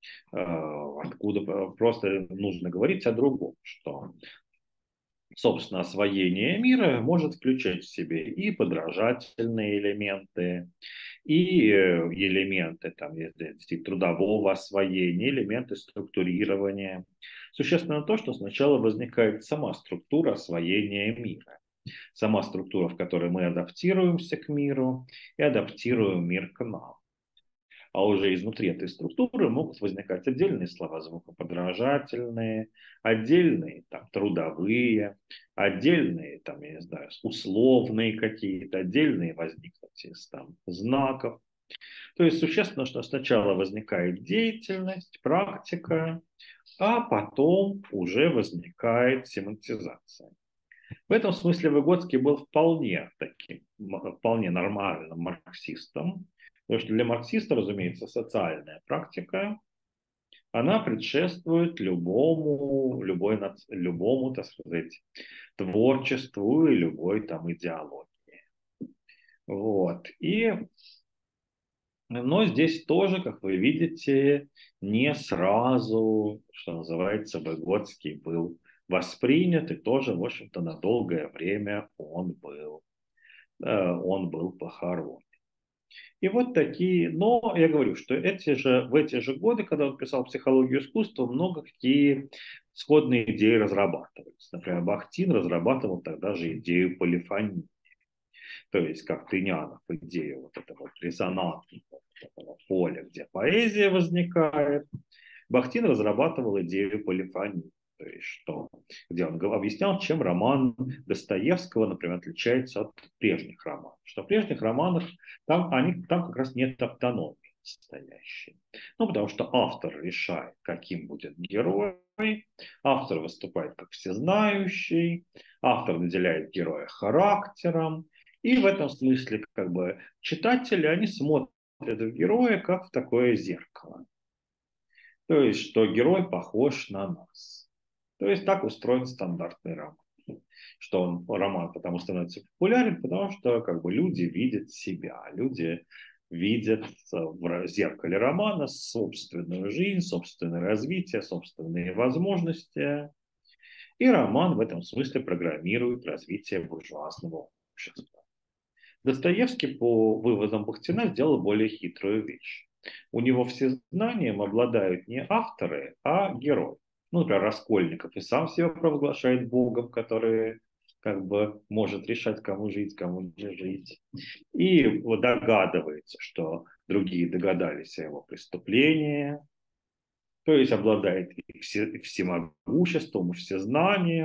Откуда просто нужно говорить о другом, что собственно, освоение мира может включать в себе и подражательные элементы, и элементы там, если трудового освоения, элементы структурирования. Существенно то, что сначала возникает сама структура освоения мира. Сама структура, в которой мы адаптируемся к миру и адаптируем мир к нам. А уже изнутри этой структуры могут возникать отдельные слова звукоподражательные, отдельные там, трудовые, отдельные там, я не знаю, условные какие-то, отдельные возникнуть из там, знаков. То есть существенно, что сначала возникает деятельность, практика, а потом уже возникает семантизация. В этом смысле Выгодский был вполне таким, вполне нормальным марксистом, потому что для марксиста, разумеется, социальная практика, она предшествует любому, любой, любому, так сказать, творчеству и любой там идеологии. Вот. И, но здесь тоже, как вы видите, не сразу, что называется, Выгодский был воспринят, и тоже, в общем-то, на долгое время он был, он был похоронен. И вот такие, но я говорю, что эти же, в эти же годы, когда он писал «Психологию искусства», много какие сходные идеи разрабатывались. Например, Бахтин разрабатывал тогда же идею полифонии. То есть, как Тынянов, идею вот этого резонансного этого поля, где поэзия возникает. Бахтин разрабатывал идею полифонии. То есть, что, где он объяснял, чем роман Достоевского, например, отличается от прежних романов. Что в прежних романах там, они, там как раз нет автономии настоящей. Ну, потому что автор решает, каким будет герой, автор выступает как всезнающий, автор наделяет героя характером, и в этом смысле как бы читатели, они смотрят в героя как в такое зеркало. То есть, что герой похож на нас. То есть, так устроен стандартный роман. Что он роман потому становится популярен, потому что как бы люди видят себя, люди видят в зеркале романа собственную жизнь, собственное развитие, собственные возможности. И роман в этом смысле программирует развитие буржуазного общества. Достоевский по выводам Бахтина сделал более хитрую вещь. У него все знанием обладают не авторы, а герои. Ну, например, Раскольников и сам себя провозглашает Богом, который как бы может решать, кому жить, кому не жить. И догадывается, что другие догадались о его преступлении. То есть обладает и всемогуществом, и всезнанием.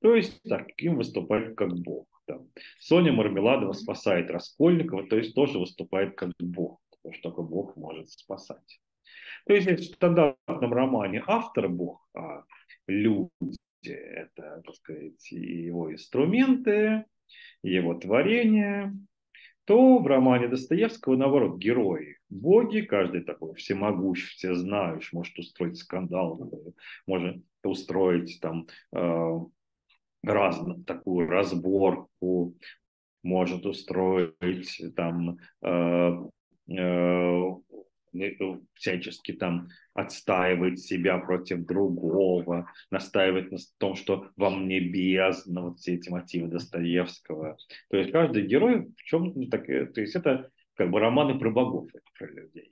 То есть таким выступает как Бог. Там. Соня Мармеладова спасает Раскольникова, то есть тоже выступает как Бог, потому что только Бог может спасать. То есть в стандартном романе автор Бог, а люди это, так сказать, его инструменты, его творения, то в романе Достоевского, наоборот, герои боги, каждый такой всемогущий, всезнающий, может устроить скандал, может устроить там э, разную такую разборку, может устроить там э, э, всячески там отстаивать себя против другого, настаивать на том, что во мне бездна, вот все эти мотивы Достоевского. То есть каждый герой в чем-то так, то есть это как бы романы про богов, это про людей,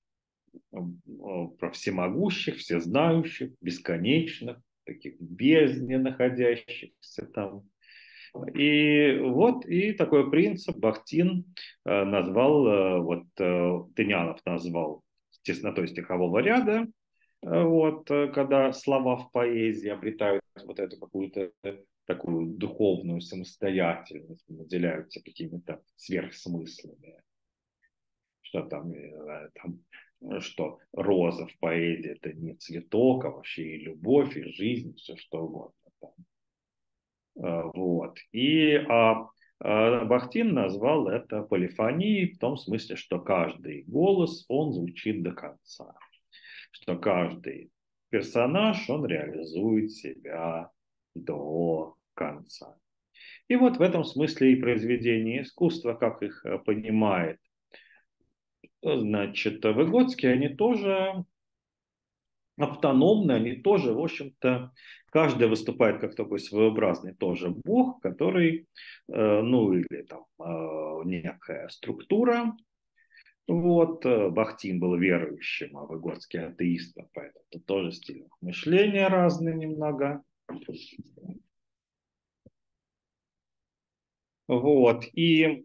про всемогущих, всезнающих, бесконечных, таких в бездне находящихся там. И вот, и такой принцип Бахтин э, назвал, э, вот э, Тынянов назвал теснотой стихового ряда, э, вот, э, когда слова в поэзии обретают вот эту какую-то такую духовную самостоятельность, наделяются какими-то сверхсмыслами, что там, э, там э, что роза в поэзии это не цветок, а вообще и любовь, и жизнь, все что угодно. Э, Вот. И а, а, Бахтин назвал это полифонией в том смысле, что каждый голос, он звучит до конца. Что каждый персонаж, он реализует себя до конца. И вот в этом смысле и произведения искусства, как их э, понимает, э, значит, Выгодский, они тоже автономны, они тоже, в общем-то, каждый выступает как такой своеобразный тоже бог, который, э, ну или там э, некая структура. Вот, э, Бахтин был верующим, а Выгодский атеистом, поэтому это тоже стиль мышления разный немного. Вот, и,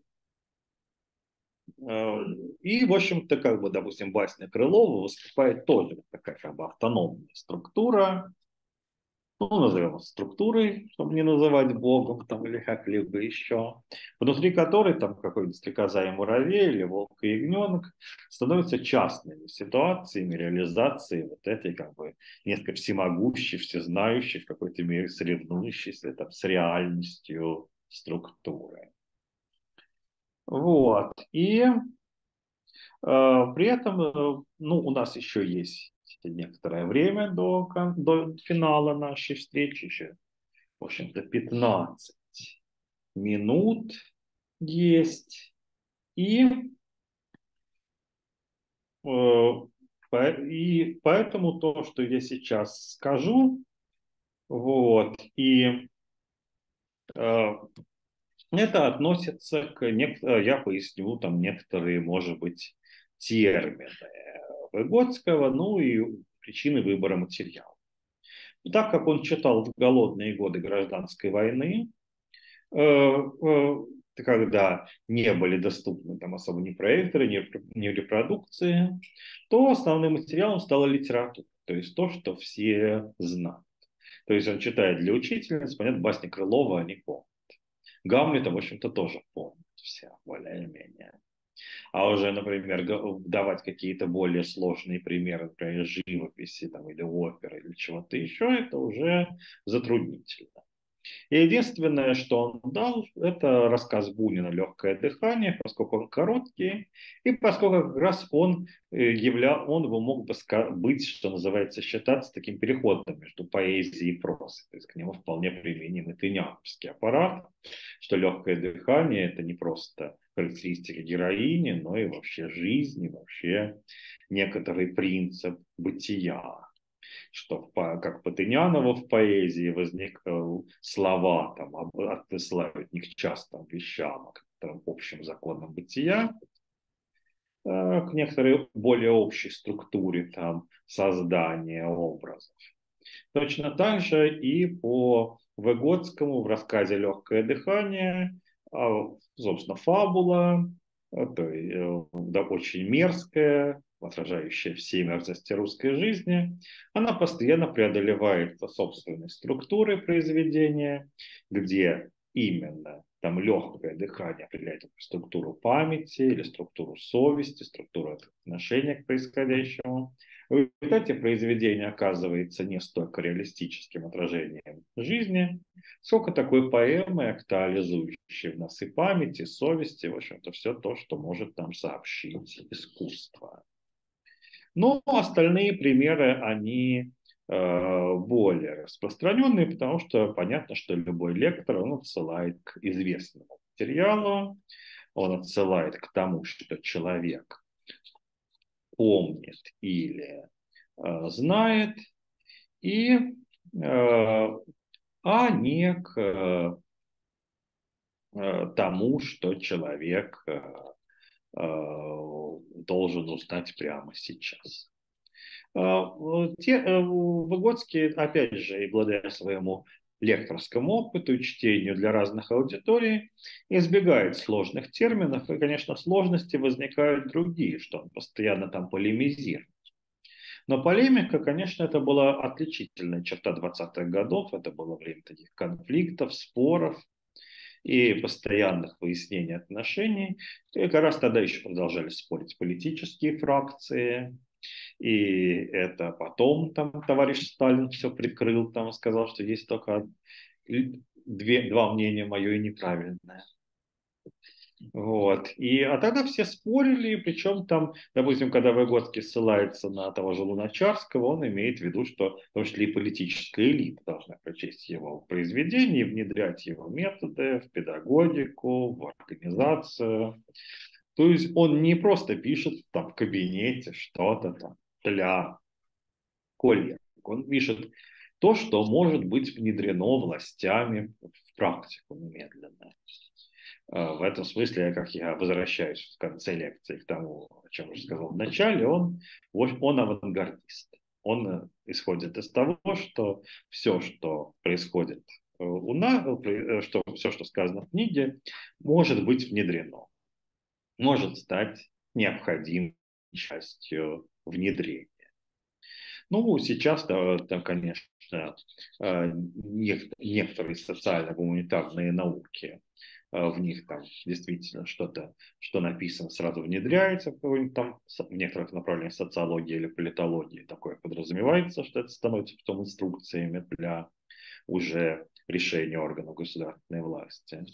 э, и в общем-то, как бы, допустим, басня Крылова выступает тоже как такая как бы автономная структура, ну, назовем это структурой, чтобы не называть Богом там, или как-либо еще, внутри которой там какой-нибудь стрекоза и муравей или волк и ягненок становятся частными ситуациями реализации вот этой как бы несколько всемогущей, всезнающей, в какой-то мере соревнующейся там, с реальностью структуры. Вот. И э, при этом э, ну, у нас еще есть некоторое время до, до финала нашей встречи, еще в общем-то, пятнадцать минут есть. И, э, и поэтому то, что я сейчас скажу, вот, и э, это относится к, нек- я поясню там некоторые, может быть, термины Выгодского, ну и причины выбора материала. Так как он читал в голодные годы гражданской войны, э, э, когда не были доступны там особо ни проекторы, ни, ни репродукции, то основным материалом стала литература, то есть то, что все знают. То есть он читает для учительниц, понятно, басни Крылова они помнят. Гамлета, в общем-то, тоже помнят все, более-менее. А уже, например, давать какие-то более сложные примеры, например, живописи там, или оперы, или чего-то еще, это уже затруднительно. И единственное, что он дал, это рассказ Бунина «Легкое дыхание», поскольку он короткий, и поскольку как раз он, э, являл, он его мог бы быть, что называется, считаться таким переходом между поэзией и прозой. То есть к нему вполне применим и тыняновский аппарат, что легкое дыхание – это не просто характеристика героини, но и вообще жизни, вообще некоторый принцип бытия, что как Потынянова в поэзии возник слова, там, отсылают не к частым вещам, а к общим законам бытия, к некоторой более общей структуре там, создания образов. Точно так же и по Выгодскому в рассказе «Легкое дыхание», собственно, фабула, то есть, да, очень мерзкая, отражающая все мерзости русской жизни, она постоянно преодолевает собственные структуры произведения, где именно там легкое дыхание определяет структуру памяти или структуру совести, структуру отношения к происходящему. В результате произведение оказывается не столько реалистическим отражением жизни, сколько такой поэмой, актуализующей в нас и память, и совесть, и, в общем-то, все то, что может нам сообщить искусство. Но остальные примеры, они э, более распространенные, потому что понятно, что любой лектор, он отсылает к известному материалу, он отсылает к тому, что человек помнит или э, знает, и, э, а не к э, тому, что человек э, должен узнать прямо сейчас. Те, Выгодский, опять же, и благодаря своему лекторскому опыту и чтению для разных аудиторий, избегает сложных терминов, и, конечно, сложности возникают другие, что он постоянно там полемизирует. Но полемика, конечно, это была отличительная черта двадцатых годов, это было время таких конфликтов, споров и постоянных выяснений отношений. И как раз тогда еще продолжали спорить политические фракции, и это потом там товарищ Сталин все прикрыл, там сказал, что есть только две, два мнения, мое и неправильное. Вот. И, а тогда все спорили, причем там, допустим, когда Выгодский ссылается на того же Луначарского, он имеет в виду, что в том числе и политическая элита должна прочесть его произведения и внедрять его методы в педагогику, в организацию. То есть он не просто пишет там в кабинете что-то там для коллег, он пишет то, что может быть внедрено властями в практику немедленно. В этом смысле, как я возвращаюсь в конце лекции к тому, о чем я сказал в начале, он, он авангардист. Он исходит из того, что все, что происходит у нас, что все, что сказано в книге, может быть внедрено, может стать необходимой частью внедрения. Ну, сейчас, да, там, конечно, некоторые социально-гуманитарные науки, в них там действительно что-то, что написано, сразу внедряется в, там, в некоторых направлениях социологии или политологии. Такое подразумевается, что это становится потом инструкциями для уже решения органов государственной власти.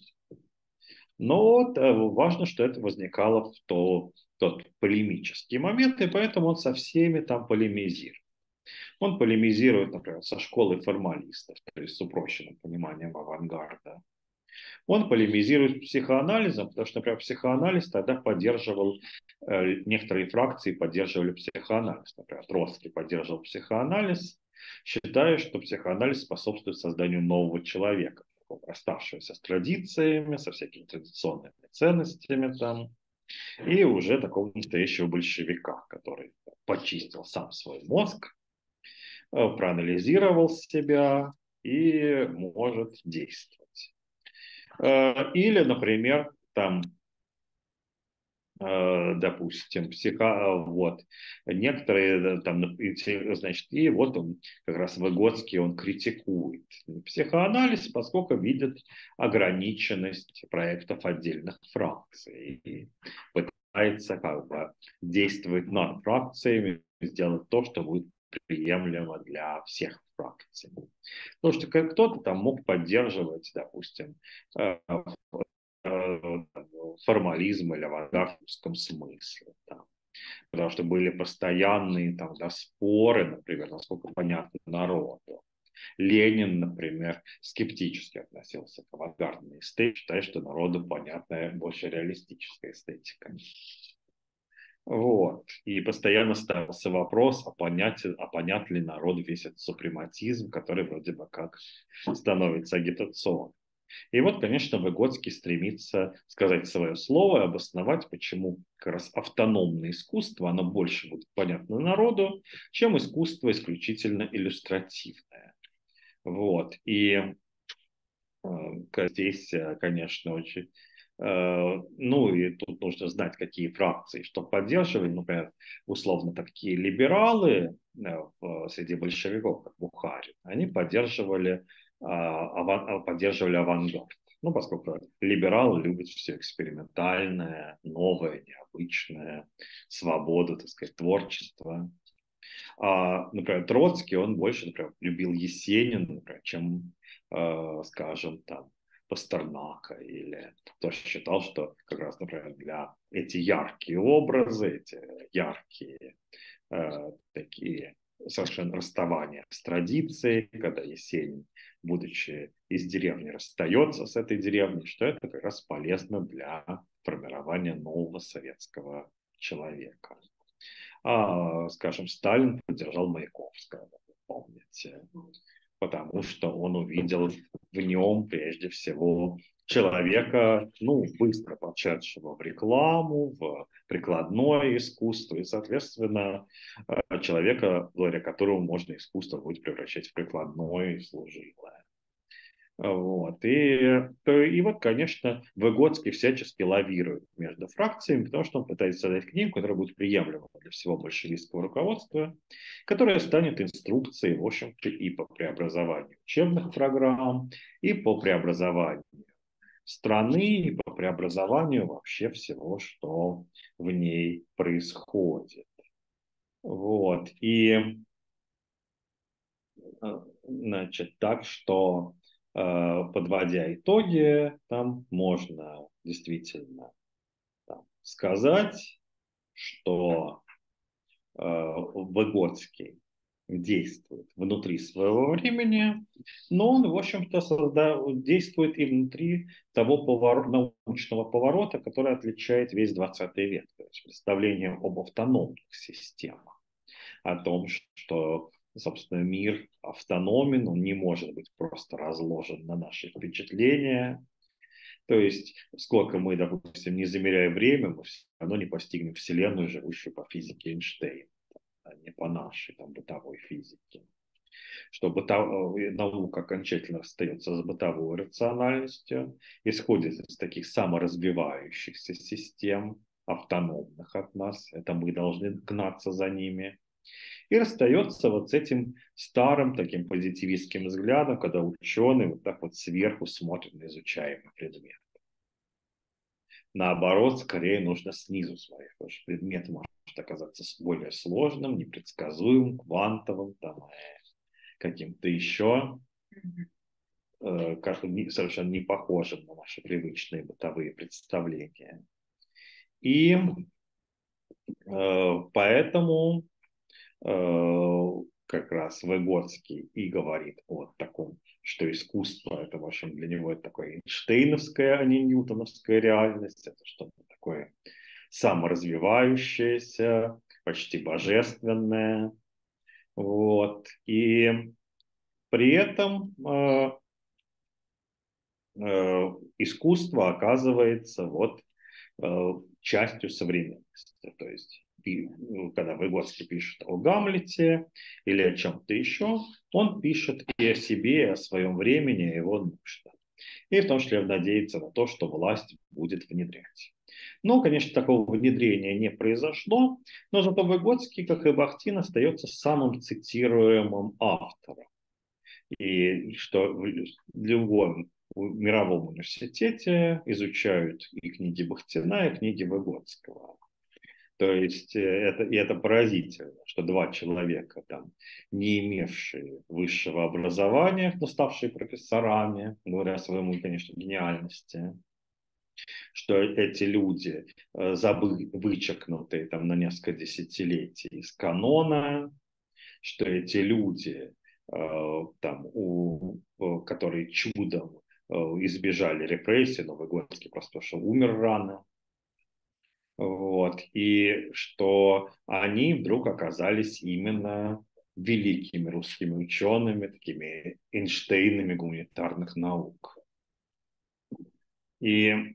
Но важно, что это возникало в то, тот полемический момент, и поэтому он со всеми там полемизирует. Он полемизирует, например, со школой формалистов, то есть с упрощенным пониманием авангарда. Он полемизирует с психоанализом, потому что, например, психоанализ тогда поддерживал, э, некоторые фракции поддерживали психоанализ. Например, Троцкий поддерживал психоанализ, считая, что психоанализ способствует созданию нового человека, оставшегося с традициями, со всякими традиционными ценностями там, и уже такого настоящего большевика, который почистил сам свой мозг, проанализировал себя и может действовать. Или, например, там, допустим, психо, вот, некоторые там, значит, и вот он, как раз Выгодский, он критикует психоанализ, поскольку видит ограниченность проектов отдельных фракций и пытается как бы действовать над фракциями, сделать то, что будет приемлемо для всех фракций. Потому что кто-то там мог поддерживать, допустим, формализм или авангард в узком смысле. Там. Потому что были постоянные там, да, споры, например, насколько понятно народу. Ленин, например, скептически относился к авангардной эстетике, считая, что народу понятная больше реалистическая эстетика. Вот. И постоянно ставился вопрос, а понять, а понят ли народу весь этот супрематизм, который вроде бы как становится агитационным. И вот, конечно, Выгодский стремится сказать свое слово и обосновать, почему как раз автономное искусство, оно больше будет понятно народу, чем искусство исключительно иллюстративное. Вот. И э, здесь, конечно, очень Ну, и тут нужно знать, какие фракции что поддерживали. Например, условно такие либералы в, среди большевиков, как Бухарин, они поддерживали, аван, поддерживали авангард. Ну, поскольку либералы любят все экспериментальное, новое, необычное, свободу, так сказать, творчество. А, например, Троцкий, он больше, например, любил Есенина, например, чем, э, скажем, там, Пастернака, или тоже считал, что как раз, например, для эти яркие образы, эти яркие э, такие совершенно расставания с традицией, когда Есенин, будучи из деревни, расстается с этой деревней, что это как раз полезно для формирования нового советского человека. А, скажем, Сталин поддержал Маяковского, помните, потому что он увидел в нем прежде всего человека, ну, быстро пошедшего в рекламу, в прикладное искусство, и, соответственно, человека, благодаря которому можно искусство будет превращать в прикладное и служилое. Вот. И, и вот, конечно, Выгодский всячески лавирует между фракциями, потому что он пытается создать книгу, которая будет приемлема для всего большевистского руководства, которая станет инструкцией, в общем-то, и по преобразованию учебных программ, и по преобразованию страны, и по преобразованию вообще всего, что в ней происходит. Вот. И, значит, так что подводя итоги, там можно действительно там, сказать, что э, Выгодский действует внутри своего времени, но он, в общем-то, созда... действует и внутри того повор... научного поворота, который отличает весь двадцатый век, то есть представление об автономных системах, о том, что собственно, мир автономен, он не может быть просто разложен на наши впечатления. То есть, сколько мы, допустим, не замеряя время, мы все равно не постигнем Вселенную, живущую по физике Эйнштейна, а не по нашей там, бытовой физике. Что бытов... наука окончательно расстается с бытовой рациональностью, исходит из таких саморазвивающихся систем, автономных от нас, это мы должны гнаться за ними, и расстается вот с этим старым таким позитивистским взглядом, когда ученый вот так вот сверху смотрит на изучаемый предмет. Наоборот, скорее нужно снизу смотреть, потому что предмет может оказаться более сложным, непредсказуемым, квантовым, там, каким-то еще, э, как, совершенно не похожим на наши привычные бытовые представления. И э, поэтому как раз Выгодский и говорит о таком, что искусство это, в общем, для него это такое эйнштейновская, а не ньютоновская реальность, это что-то такое саморазвивающееся, почти божественное. Вот. И при этом э, э, искусство оказывается вот э, частью современности. То есть и, когда Выгодский пишет о Гамлете или о чем-то еще, он пишет и о себе, и о своем времени, и о его нуждах. И в том числе надеется на то, что власть будет внедрять. Но, конечно, такого внедрения не произошло, но зато Выгодский, как и Бахтин, остается самым цитируемым автором. И что в любом мировом университете изучают и книги Бахтина, и книги Выгодского. То есть это, и это поразительно, что два человека, там, не имевшие высшего образования, но ставшие профессорами, говоря о своему, конечно, гениальности, что эти люди забы, вычеркнутые там, на несколько десятилетий из канона, что эти люди, там, у, которые чудом избежали репрессий, но Выгодский просто что умер рано, вот, и что они вдруг оказались именно великими русскими учеными, такими Эйнштейнами гуманитарных наук. И э,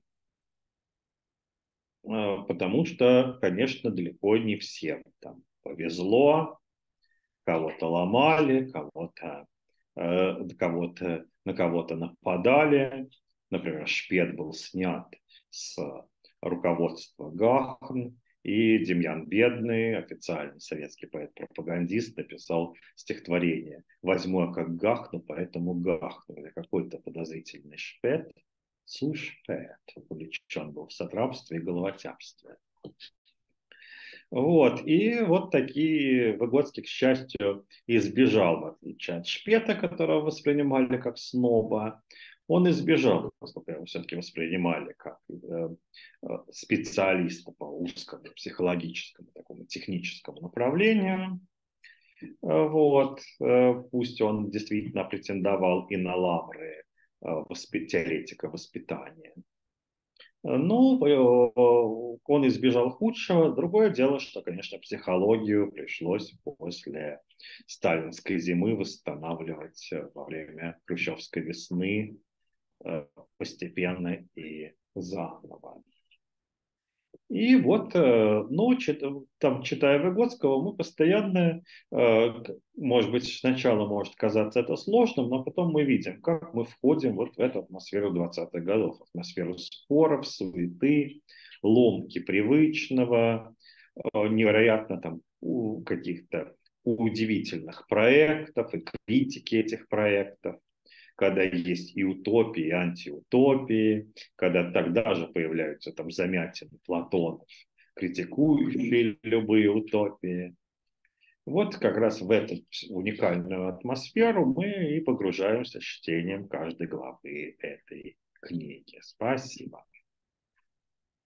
потому что, конечно, далеко не всем там повезло, кого-то ломали, кого-то, э, кого-то, на кого-то нападали, Например, Шпет был снят с руководства ГАХН, и Демьян Бедный, официальный советский поэт-пропагандист, написал стихотворение «Возьму я как гахну, поэтому гахну». Или какой-то подозрительный Шпет, Цушпет, увлечен был в сатрапстве и головотяпстве. Вот, и вот такие Выгодский, к счастью, избежал, в отличие от Шпета, которого воспринимали как сноба. Он избежал, поскольку его все-таки воспринимали как э, э, специалиста по узкому психологическому, такому техническому направлению. Э, Вот, э, пусть он действительно претендовал и на лавры э, воспи- теоретика воспитания. Ну, э, он избежал худшего. Другое дело, что, конечно, психологию пришлось после сталинской зимы восстанавливать э, во время хрущевской весны э, постепенно и заново. И вот, э, ну, чит- там, читая Выгодского, мы постоянно, э, может быть, сначала может казаться это сложным, но потом мы видим, как мы входим вот в эту атмосферу двадцатых годов, атмосферу споров, суеты, ломки привычного, э, невероятно там у каких-то удивительных проектов и критики этих проектов, когда есть и утопии, и антиутопии, когда тогда же появляются там замятины Платонов, критикующие любые утопии. Вот как раз в эту уникальную атмосферу мы и погружаемся с чтением каждой главы этой книги. Спасибо.